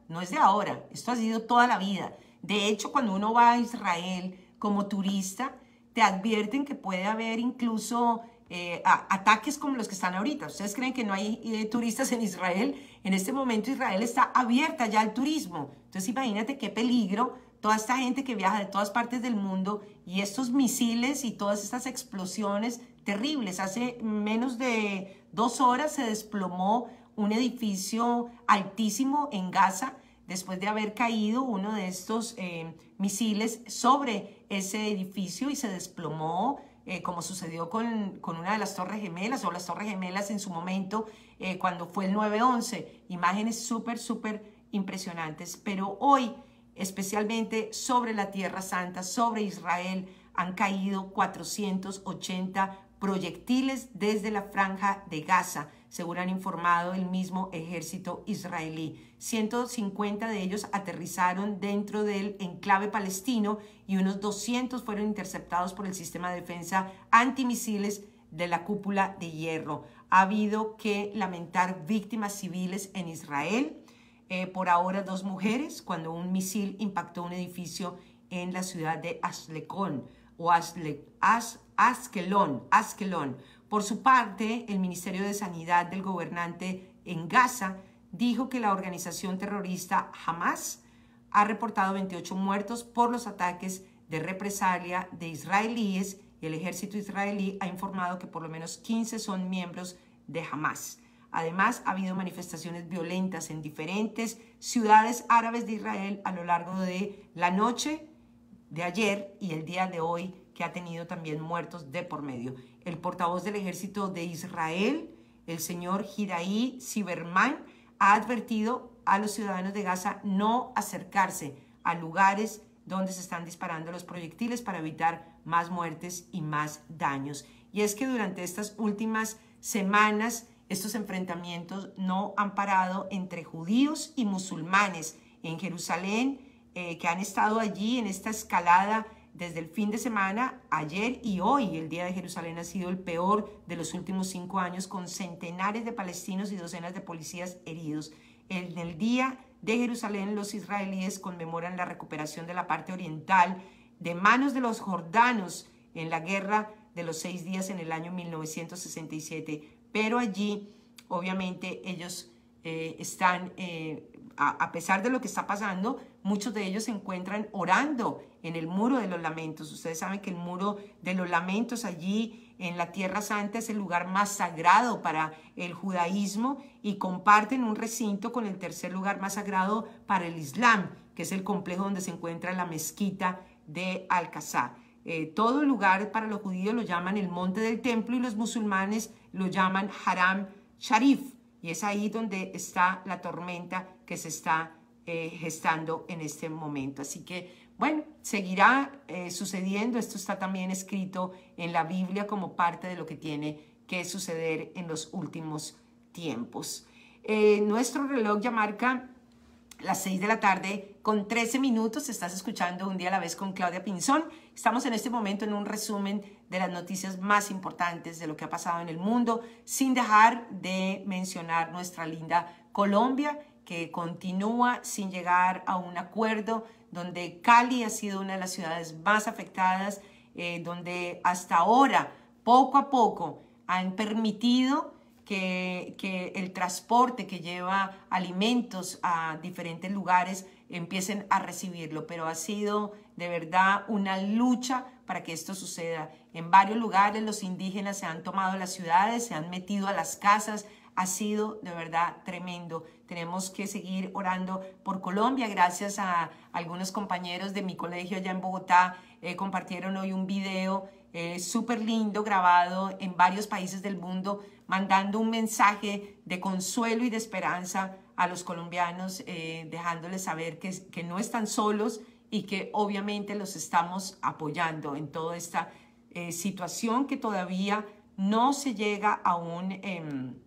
no es de ahora, esto ha sido toda la vida. De hecho, cuando uno va a Israel como turista, te advierten que puede haber incluso eh, a, ataques como los que están ahorita. ¿Ustedes creen que no hay eh, turistas en Israel? En este momento Israel está abierta ya al turismo. Entonces imagínate qué peligro toda esta gente que viaja de todas partes del mundo y estos misiles y todas estas explosiones terribles. Hace menos de dos horas se desplomó un edificio altísimo en Gaza después de haber caído uno de estos eh, misiles sobre ese edificio y se desplomó, eh, como sucedió con, con una de las Torres Gemelas o las Torres Gemelas en su momento eh, cuando fue el nueve once. Imágenes súper, súper impresionantes. Pero hoy, especialmente sobre la Tierra Santa, sobre Israel, han caído cuatrocientos ochenta proyectiles desde la franja de Gaza, según han informado el mismo ejército israelí. ciento cincuenta de ellos aterrizaron dentro del enclave palestino y unos doscientos fueron interceptados por el sistema de defensa antimisiles de la cúpula de hierro. Ha habido que lamentar víctimas civiles en Israel. Eh, por ahora dos mujeres cuando un misil impactó un edificio en la ciudad de Ashkelon o Asle, As, Askelon, Askelon. Por su parte, el Ministerio de Sanidad del gobernante en Gaza dijo que la organización terrorista Hamas ha reportado veintiocho muertos por los ataques de represalia de israelíes y el ejército israelí ha informado que por lo menos quince son miembros de Hamas. Además, ha habido manifestaciones violentas en diferentes ciudades árabes de Israel a lo largo de la noche de ayer y el día de hoy, que ha tenido también muertos de por medio. El portavoz del ejército de Israel, el señor Hiraí Siberman, ha advertido a los ciudadanos de Gaza no acercarse a lugares donde se están disparando los proyectiles para evitar más muertes y más daños. Y es que durante estas últimas semanas, estos enfrentamientos no han parado entre judíos y musulmanes en Jerusalén, eh, que han estado allí en esta escalada desde el fin de semana, ayer y hoy. El Día de Jerusalén ha sido el peor de los últimos cinco años, con centenares de palestinos y docenas de policías heridos. En el Día de Jerusalén, los israelíes conmemoran la recuperación de la parte oriental de manos de los jordanos en la guerra de los seis días en el año mil novecientos sesenta y siete. Pero allí, obviamente, ellos eh, están, eh, a, a pesar de lo que está pasando, muchos de ellos se encuentran orando en el Muro de los Lamentos. Ustedes saben que el Muro de los Lamentos allí en la Tierra Santa es el lugar más sagrado para el judaísmo y comparten un recinto con el tercer lugar más sagrado para el Islam, que es el complejo donde se encuentra la mezquita de Al-Aqsa. Eh, todo lugar para los judíos lo llaman el Monte del Templo y los musulmanes lo llaman Haram Sharif. Y es ahí donde está la tormenta que se está eh, gestando en este momento. Así que, bueno, seguirá eh, sucediendo. Esto está también escrito en la Biblia como parte de lo que tiene que suceder en los últimos tiempos. Eh, nuestro reloj ya marca las seis de la tarde con trece minutos. Estás escuchando Un Día a la Vez con Claudia Pinzón. Estamos en este momento en un resumen de las noticias más importantes de lo que ha pasado en el mundo, sin dejar de mencionar nuestra linda Colombia, que continúa sin llegar a un acuerdo, donde Cali ha sido una de las ciudades más afectadas, eh, donde hasta ahora, poco a poco, han permitido Que, que el transporte que lleva alimentos a diferentes lugares empiecen a recibirlo, pero ha sido de verdad una lucha para que esto suceda. En varios lugares los indígenas se han tomado las ciudades, se han metido a las casas, ha sido de verdad tremendo. Tenemos que seguir orando por Colombia. Gracias a algunos compañeros de mi colegio allá en Bogotá, eh, compartieron hoy un video eh, súper lindo grabado en varios países del mundo, mandando un mensaje de consuelo y de esperanza a los colombianos, eh, dejándoles saber que, que no están solos y que obviamente los estamos apoyando en toda esta eh, situación que todavía no se llega a un, eh,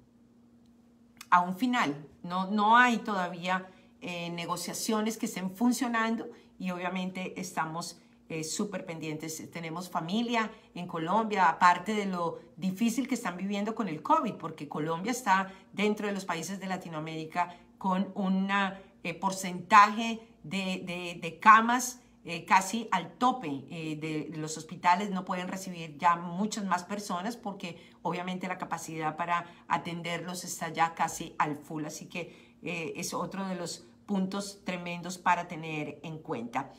a un final. No, no hay todavía eh, negociaciones que estén funcionando y obviamente estamos Eh, súper pendientes. Tenemos familia en Colombia, aparte de lo difícil que están viviendo con el COVID, porque Colombia está dentro de los países de Latinoamérica con una eh, porcentaje de, de, de camas eh, casi al tope eh, de, de los hospitales. No pueden recibir ya muchas más personas porque obviamente la capacidad para atenderlos está ya casi al full. Así que eh, es otro de los puntos tremendos para tener en cuenta.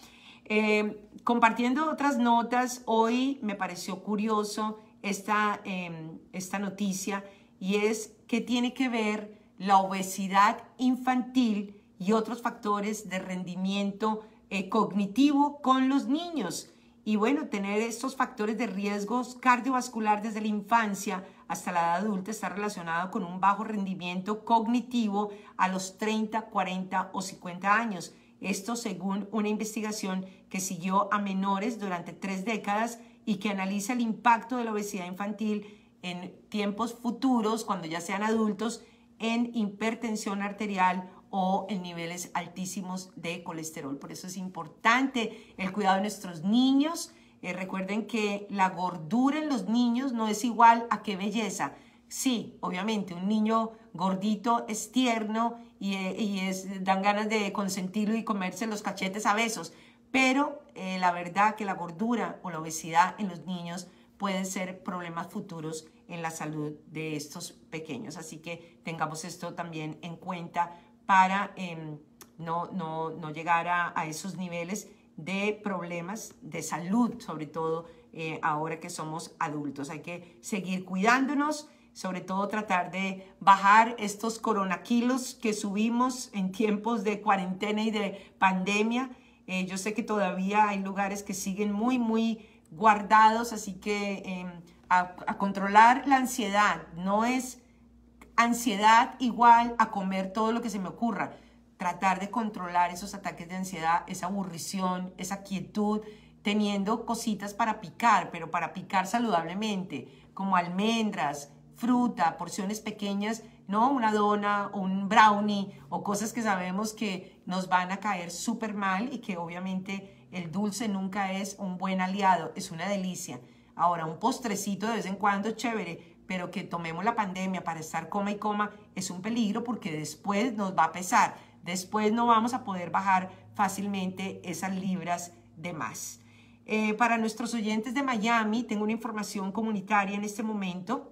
Eh, compartiendo otras notas, hoy me pareció curioso esta, eh, esta noticia, y es que tiene que ver la obesidad infantil y otros factores de rendimiento eh, cognitivo con los niños. Y bueno, tener estos factores de riesgos cardiovascular desde la infancia hasta la edad adulta está relacionado con un bajo rendimiento cognitivo a los treinta, cuarenta o cincuenta años. Esto según una investigación que siguió a menores durante tres décadas y que analiza el impacto de la obesidad infantil en tiempos futuros, cuando ya sean adultos, en hipertensión arterial o en niveles altísimos de colesterol. Por eso es importante el cuidado de nuestros niños. Eh, recuerden que la gordura en los niños no es igual a qué belleza. Sí, obviamente, un niño gordito es tierno y, y es, dan ganas de consentirlo y comerse los cachetes a besos, pero eh, la verdad que la gordura o la obesidad en los niños pueden ser problemas futuros en la salud de estos pequeños. Así que tengamos esto también en cuenta para eh, no, no, no llegar a, a esos niveles de problemas de salud, sobre todo eh, ahora que somos adultos. Hay que seguir cuidándonos, sobre todo tratar de bajar estos coronakilos que subimos en tiempos de cuarentena y de pandemia. Eh, yo sé que todavía hay lugares que siguen muy, muy guardados, así que eh, a, a controlar la ansiedad. No es ansiedad igual a comer todo lo que se me ocurra. Tratar de controlar esos ataques de ansiedad, esa aburrición, esa quietud, teniendo cositas para picar, pero para picar saludablemente, como almendras, fruta, porciones pequeñas, no una dona o un brownie o cosas que sabemos que nos van a caer súper mal, y que obviamente el dulce nunca es un buen aliado, es una delicia. Ahora, un postrecito de vez en cuando, chévere, pero que tomemos la pandemia para estar coma y coma es un peligro, porque después nos va a pesar, después no vamos a poder bajar fácilmente esas libras de más. Eh, para nuestros oyentes de Miami, tengo una información comunitaria en este momento,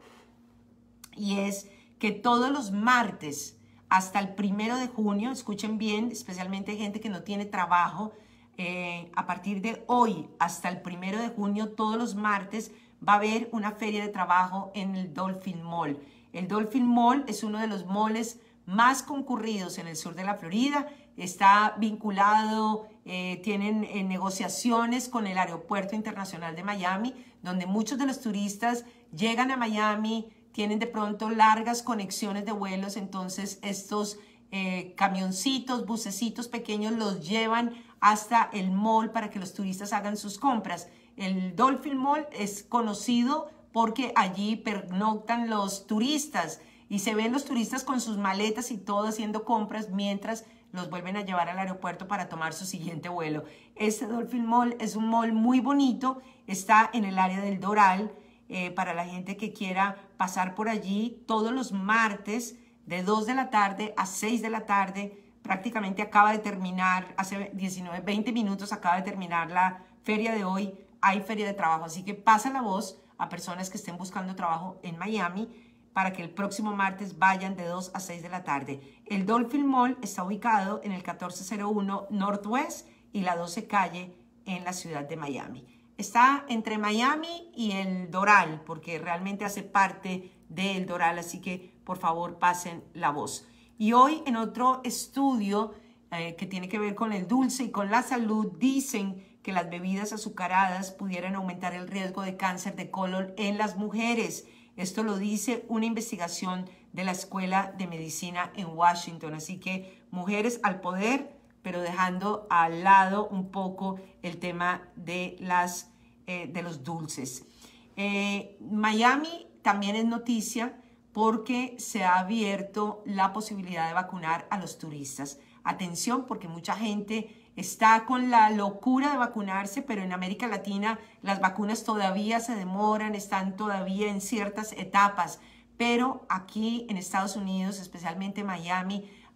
y es que todos los martes hasta el primero de junio, escuchen bien, especialmente gente que no tiene trabajo, eh, a partir de hoy hasta el primero de junio, todos los martes va a haber una feria de trabajo en el Dolphin Mall. El Dolphin Mall es uno de los malls más concurridos en el sur de la Florida. Está vinculado, eh, tienen eh, negociaciones con el Aeropuerto Internacional de Miami, donde muchos de los turistas llegan a Miami, tienen de pronto largas conexiones de vuelos, entonces estos eh, camioncitos, bucecitos pequeños los llevan hasta el mall para que los turistas hagan sus compras. El Dolphin Mall es conocido porque allí pernoctan los turistas y se ven los turistas con sus maletas y todo haciendo compras mientras los vuelven a llevar al aeropuerto para tomar su siguiente vuelo. Este Dolphin Mall es un mall muy bonito, está en el área del Doral. Eh, para la gente que quiera pasar por allí, todos los martes de dos de la tarde a seis de la tarde, prácticamente acaba de terminar, hace diecinueve, veinte minutos acaba de terminar la feria de hoy, hay feria de trabajo, así que pasa la voz a personas que estén buscando trabajo en Miami para que el próximo martes vayan de dos a seis de la tarde. El Dolphin Mall está ubicado en el catorce cero uno Northwest y la doce calle en la ciudad de Miami. Está entre Miami y el Doral, porque realmente hace parte del Doral, así que por favor pasen la voz. Y hoy en otro estudio eh, que tiene que ver con el dulce y con la salud, dicen que las bebidas azucaradas pudieran aumentar el riesgo de cáncer de colon en las mujeres. Esto lo dice una investigación de la Escuela de Medicina en Washington. Así que mujeres al poder, pero dejando al lado un poco el tema de, las, eh, de los dulces. Eh, Miami también es noticia porque se ha abierto la posibilidad de vacunar a los turistas. Atención, porque mucha gente está con la locura de vacunarse, pero en América Latina las vacunas todavía se demoran, están todavía en ciertas etapas. Pero aquí en Estados Unidos, especialmente Miami,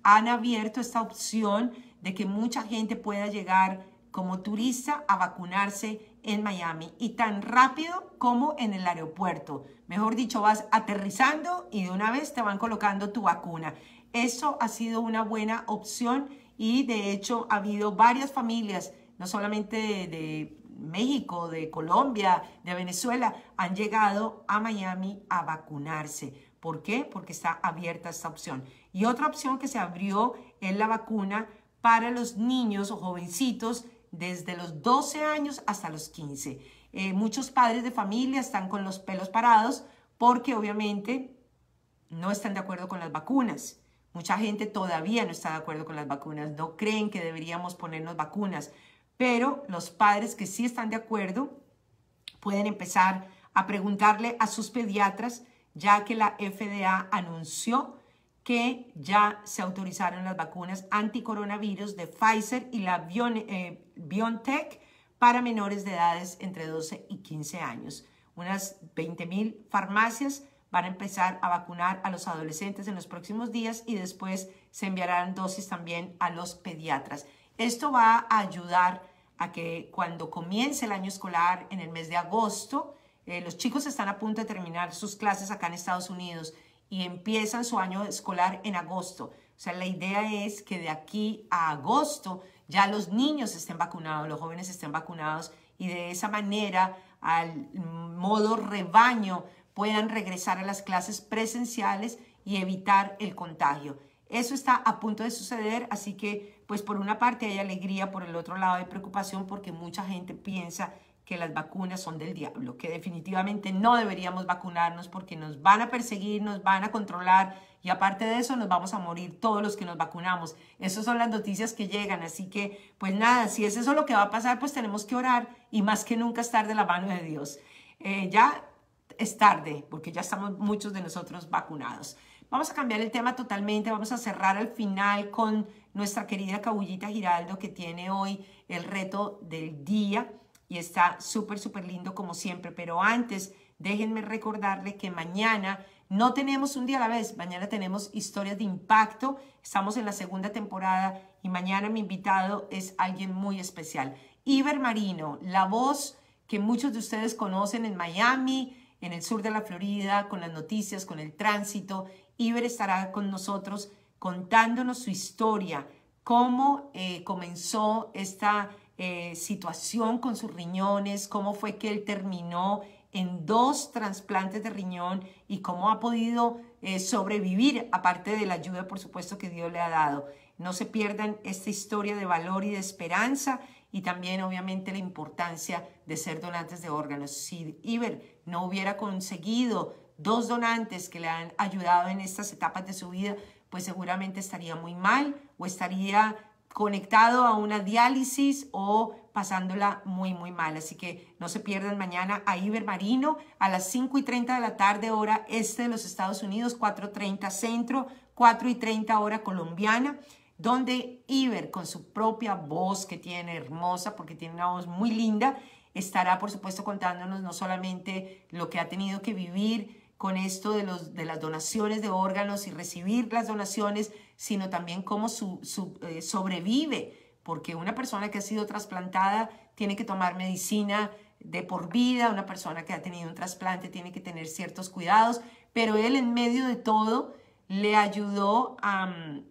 han abierto esta opción de que mucha gente pueda llegar como turista a vacunarse en Miami y tan rápido como en el aeropuerto. Mejor dicho, vas aterrizando y de una vez te van colocando tu vacuna. Eso ha sido una buena opción y de hecho ha habido varias familias, no solamente de, de México, de Colombia, de Venezuela, han llegado a Miami a vacunarse. ¿Por qué? Porque está abierta esta opción. Y otra opción que se abrió es la vacuna para los niños o jovencitos desde los doce años hasta los quince. Eh, muchos padres de familia están con los pelos parados porque obviamente no están de acuerdo con las vacunas. Mucha gente todavía no está de acuerdo con las vacunas, no creen que deberíamos ponernos vacunas, pero los padres que sí están de acuerdo pueden empezar a preguntarle a sus pediatras, ya que la F D A anunció que ya se autorizaron las vacunas anticoronavirus de Pfizer y la Bion, eh, BioNTech para menores de edades entre doce y quince años. Unas veinte mil farmacias van a empezar a vacunar a los adolescentes en los próximos días y después se enviarán dosis también a los pediatras. Esto va a ayudar a que cuando comience el año escolar en el mes de agosto, eh, los chicos están a punto de terminar sus clases acá en Estados Unidos y empiezan su año escolar en agosto. O sea, la idea es que de aquí a agosto ya los niños estén vacunados, los jóvenes estén vacunados y de esa manera, al modo rebaño, puedan regresar a las clases presenciales y evitar el contagio. Eso está a punto de suceder, así que pues por una parte hay alegría, por el otro lado hay preocupación porque mucha gente piensa que las vacunas son del diablo, que definitivamente no deberíamos vacunarnos porque nos van a perseguir, nos van a controlar y aparte de eso nos vamos a morir todos los que nos vacunamos. Esas son las noticias que llegan, así que pues nada, si es eso lo que va a pasar, pues tenemos que orar y más que nunca estar de la mano de Dios. Eh, ya es tarde porque ya estamos muchos de nosotros vacunados. Vamos a cambiar el tema totalmente, vamos a cerrar al final con nuestra querida Cabullita Giraldo que tiene hoy el reto del día y está súper, súper lindo como siempre. Pero antes, déjenme recordarle que mañana no tenemos un día a la vez, mañana tenemos historias de impacto, estamos en la segunda temporada y mañana mi invitado es alguien muy especial. Iber Marino, la voz que muchos de ustedes conocen en Miami, en el sur de la Florida, con las noticias, con el tránsito. Iber estará con nosotros contándonos su historia, cómo eh, comenzó esta eh, situación con sus riñones, cómo fue que él terminó en dos trasplantes de riñón y cómo ha podido eh, sobrevivir, aparte de la ayuda, por supuesto, que Dios le ha dado. No se pierdan esta historia de valor y de esperanza y también, obviamente, la importancia de ser donantes de órganos. Si Iber no hubiera conseguido dos donantes que le han ayudado en estas etapas de su vida, pues seguramente estaría muy mal o estaría conectado a una diálisis o pasándola muy, muy mal. Así que no se pierdan mañana a Iber Marino a las cinco y treinta de la tarde, hora este de los Estados Unidos, cuatro y treinta centro, cuatro y treinta hora colombiana, donde Iber, con su propia voz que tiene hermosa, porque tiene una voz muy linda, estará, por supuesto, contándonos no solamente lo que ha tenido que vivir con esto de, los, de las donaciones de órganos y recibir las donaciones, sino también cómo su, su, eh, sobrevive, porque una persona que ha sido trasplantada tiene que tomar medicina de por vida, una persona que ha tenido un trasplante tiene que tener ciertos cuidados, pero él en medio de todo le ayudó a... Um,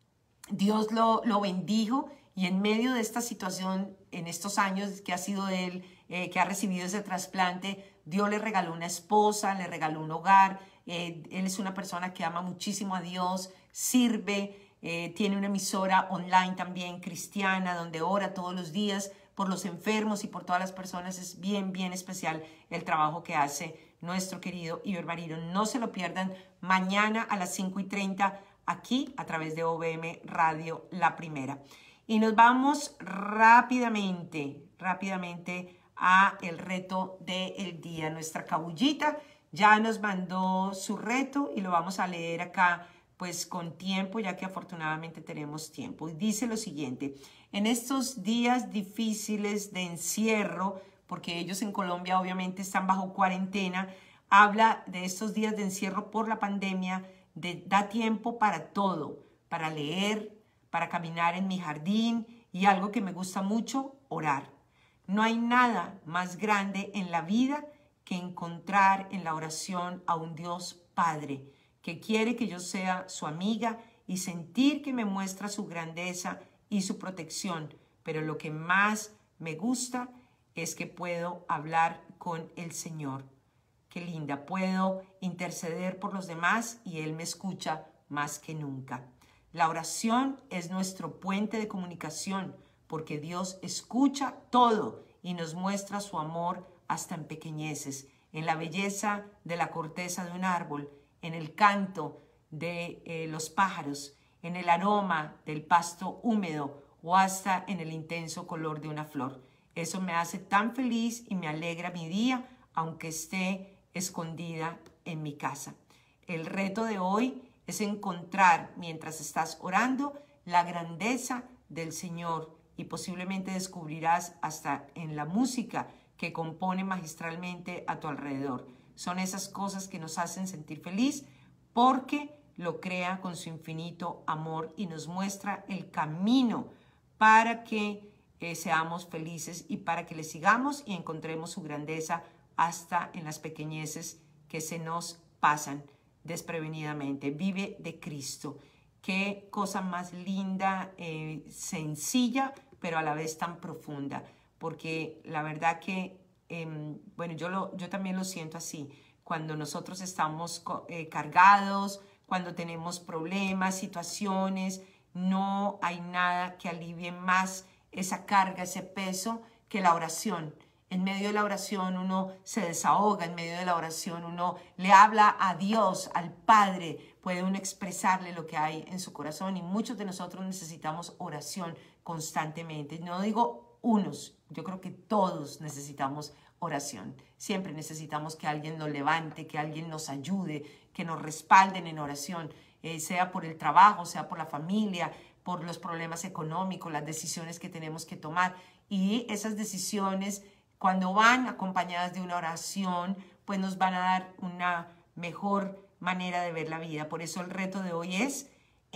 Dios lo, lo bendijo y en medio de esta situación, en estos años que ha sido él, eh, que ha recibido ese trasplante, Dios le regaló una esposa, le regaló un hogar. Eh, él es una persona que ama muchísimo a Dios, sirve, eh, tiene una emisora online también cristiana donde ora todos los días por los enfermos y por todas las personas. Es bien, bien especial el trabajo que hace nuestro querido Iber Marino. No se lo pierdan mañana a las cinco y treinta aquí a través de O V M Radio La Primera. Y nos vamos rápidamente, rápidamente a el reto del día. Nuestra Cabullita ya nos mandó su reto y lo vamos a leer acá pues con tiempo, ya que afortunadamente tenemos tiempo. Y dice lo siguiente: en estos días difíciles de encierro, porque ellos en Colombia obviamente están bajo cuarentena, habla de estos días de encierro por la pandemia, de, da tiempo para todo, para leer, para caminar en mi jardín y algo que me gusta mucho, orar. No hay nada más grande en la vida que encontrar en la oración a un Dios Padre que quiere que yo sea su amiga y sentir que me muestra su grandeza y su protección. Pero lo que más me gusta es que puedo hablar con el Señor. Qué linda, puedo interceder por los demás y Él me escucha más que nunca. La oración es nuestro puente de comunicación porque Dios escucha todo y nos muestra su amor hasta en pequeñeces, en la belleza de la corteza de un árbol, en el canto de eh, los pájaros, en el aroma del pasto húmedo o hasta en el intenso color de una flor. Eso me hace tan feliz y me alegra mi día, aunque esté escondida en mi casa. El reto de hoy es encontrar, mientras estás orando, la grandeza del Señor y posiblemente descubrirás hasta en la música que compone magistralmente a tu alrededor. Son esas cosas que nos hacen sentir feliz porque lo crea con su infinito amor y nos muestra el camino para que eh, seamos felices y para que le sigamos y encontremos su grandeza hasta en las pequeñeces que se nos pasan desprevenidamente. Vive de Cristo. Qué cosa más linda, eh, sencilla, pero a la vez tan profunda. Porque la verdad que, eh, bueno, yo, lo, yo también lo siento así. Cuando nosotros estamos eh, cargados, cuando tenemos problemas, situaciones, no hay nada que alivie más esa carga, ese peso, que la oración. En medio de la oración uno se desahoga, en medio de la oración uno le habla a Dios, al Padre, puede uno expresarle lo que hay en su corazón y muchos de nosotros necesitamos oración constantemente. No digo unos, yo creo que todos necesitamos oración. Siempre necesitamos que alguien nos levante, que alguien nos ayude, que nos respalden en oración, eh, sea por el trabajo, sea por la familia, por los problemas económicos, las decisiones que tenemos que tomar. Y esas decisiones, cuando van acompañadas de una oración, pues nos van a dar una mejor manera de ver la vida. Por eso el reto de hoy es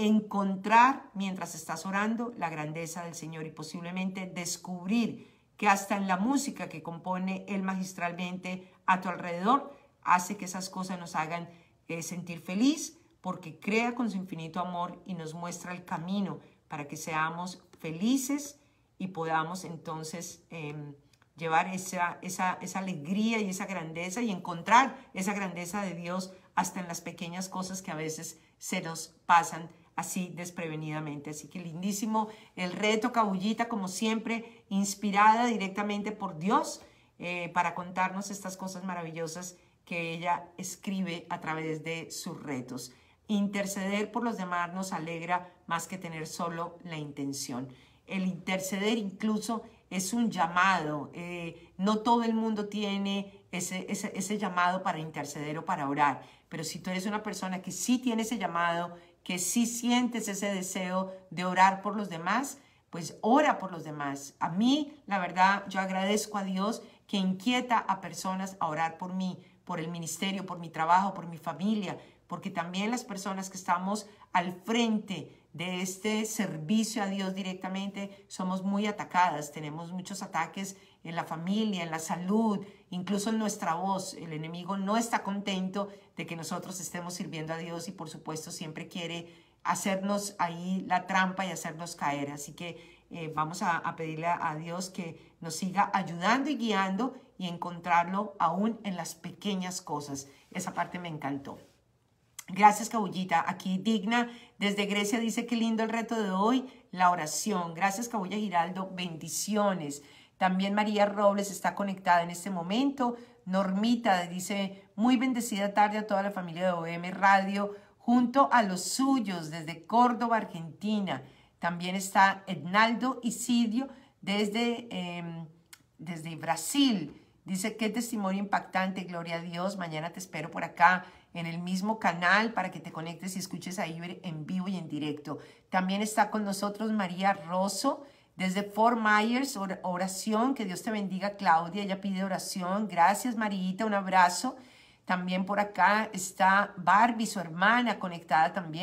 encontrar, mientras estás orando, la grandeza del Señor y posiblemente descubrir que hasta en la música que compone Él magistralmente a tu alrededor, hace que esas cosas nos hagan eh, sentir feliz, porque crea con su infinito amor y nos muestra el camino para que seamos felices y podamos entonces eh, llevar esa, esa, esa alegría y esa grandeza y encontrar esa grandeza de Dios hasta en las pequeñas cosas que a veces se nos pasan así desprevenidamente. Así que lindísimo el reto, Cabullita, como siempre, inspirada directamente por Dios eh, para contarnos estas cosas maravillosas que ella escribe a través de sus retos. Interceder por los demás nos alegra más que tener solo la intención. El interceder incluso es un llamado. Eh, no todo el mundo tiene ese, ese, ese llamado para interceder o para orar, pero si tú eres una persona que sí tiene ese llamado, que sí sientes ese deseo de orar por los demás, pues ora por los demás. A mí, la verdad, yo agradezco a Dios que inquieta a personas a orar por mí, por el ministerio, por mi trabajo, por mi familia, porque también las personas que estamos al frente de este servicio a Dios directamente somos muy atacadas, tenemos muchos ataques en la familia, en la salud, incluso en nuestra voz. El enemigo no está contento de que nosotros estemos sirviendo a Dios y por supuesto siempre quiere hacernos ahí la trampa y hacernos caer. Así que eh, vamos a, a pedirle a, a Dios que nos siga ayudando y guiando y encontrarlo aún en las pequeñas cosas. Esa parte me encantó. Gracias, Cabullita. Aquí Digna desde Grecia dice qué lindo el reto de hoy, la oración. Gracias, Cabulla Giraldo. Bendiciones. También María Robles está conectada en este momento. Normita dice muy bendecida tarde a toda la familia de O V M Radio junto a los suyos desde Córdoba, Argentina. También está Ednaldo Isidio desde, eh, desde Brasil. Dice, qué testimonio impactante, gloria a Dios. Mañana te espero por acá en el mismo canal para que te conectes y escuches ahí en vivo y en directo. También está con nosotros María Rosso desde Fort Myers, oración. Que Dios te bendiga, Claudia. Ella pide oración. Gracias, Marita, un abrazo. También por acá está Barbie, su hermana, conectada también.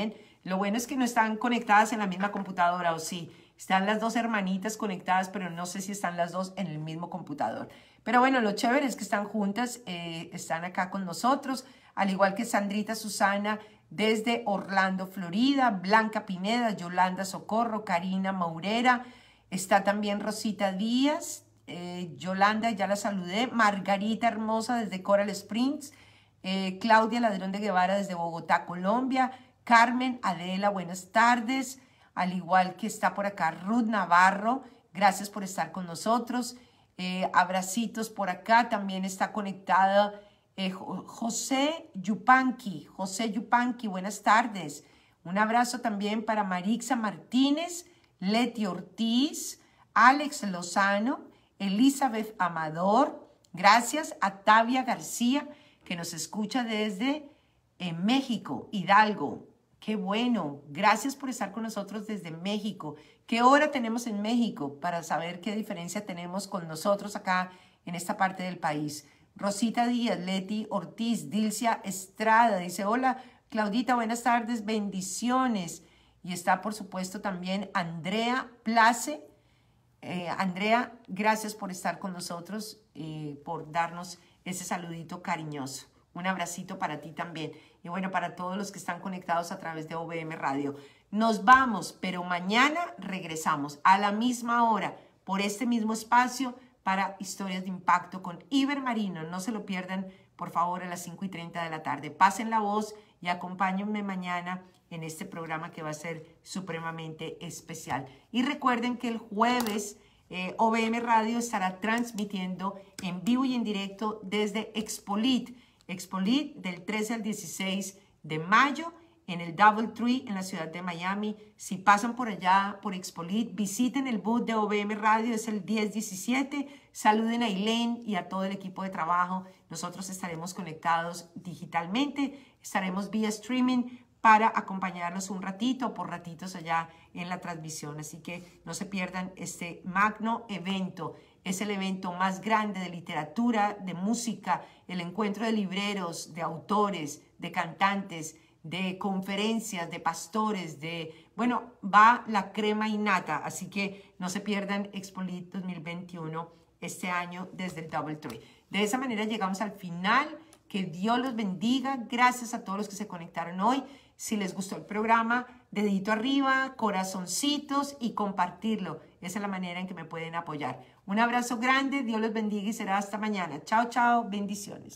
Lo bueno es que no están conectadas en la misma computadora, o sí. Están las dos hermanitas conectadas, pero no sé si están las dos en el mismo computador. Pero bueno, lo chévere es que están juntas, eh, están acá con nosotros, al igual que Sandrita Susana desde Orlando, Florida, Blanca Pineda, Yolanda Socorro, Karina Maurera, está también Rosita Díaz, eh, Yolanda, ya la saludé, Margarita Hermosa desde Coral Springs, eh, Claudia Ladrón de Guevara desde Bogotá, Colombia, Carmen Adela, buenas tardes, al igual que está por acá Ruth Navarro, gracias por estar con nosotros, eh, abracitos por acá, también está conectada eh, José Yupanqui, José Yupanqui, buenas tardes, un abrazo también para Marixa Martínez, Leti Ortiz, Alex Lozano, Elizabeth Amador, gracias a Tavia García, que nos escucha desde eh, México, Hidalgo. Qué bueno, gracias por estar con nosotros desde México. ¿Qué hora tenemos en México para saber qué diferencia tenemos con nosotros acá en esta parte del país? Rosita Díaz, Leti Ortiz, Dilcia Estrada, dice, hola Claudita, buenas tardes, bendiciones. Y está por supuesto también Andrea Place. Eh, Andrea, gracias por estar con nosotros, eh, por darnos ese saludito cariñoso. Un abracito para ti también. Y bueno, para todos los que están conectados a través de O V M Radio. Nos vamos, pero mañana regresamos a la misma hora por este mismo espacio para Historias de Impacto con Iber Marino. No se lo pierdan, por favor, a las cinco y treinta de la tarde. Pasen la voz y acompáñenme mañana en este programa que va a ser supremamente especial. Y recuerden que el jueves eh, O V M Radio estará transmitiendo en vivo y en directo desde Expolit. Expolit del trece al dieciséis de mayo en el Doubletree en la ciudad de Miami. Si pasan por allá, por Expolit, visiten el booth de O V M Radio, es el diez diecisiete. Saluden a Elaine y a todo el equipo de trabajo. Nosotros estaremos conectados digitalmente, estaremos vía streaming para acompañarlos un ratito, por ratitos allá en la transmisión. Así que no se pierdan este magno evento. Es el evento más grande de literatura, de música, el encuentro de libreros, de autores, de cantantes, de conferencias, de pastores, de... Bueno, va la crema innata, así que no se pierdan Expolit dos mil veintiuno este año desde el Doubletree. De esa manera llegamos al final. Que Dios los bendiga. Gracias a todos los que se conectaron hoy. Si les gustó el programa, dedito arriba, corazoncitos y compartirlo. Esa es la manera en que me pueden apoyar. Un abrazo grande, Dios los bendiga y será hasta mañana. Chao, chao, bendiciones.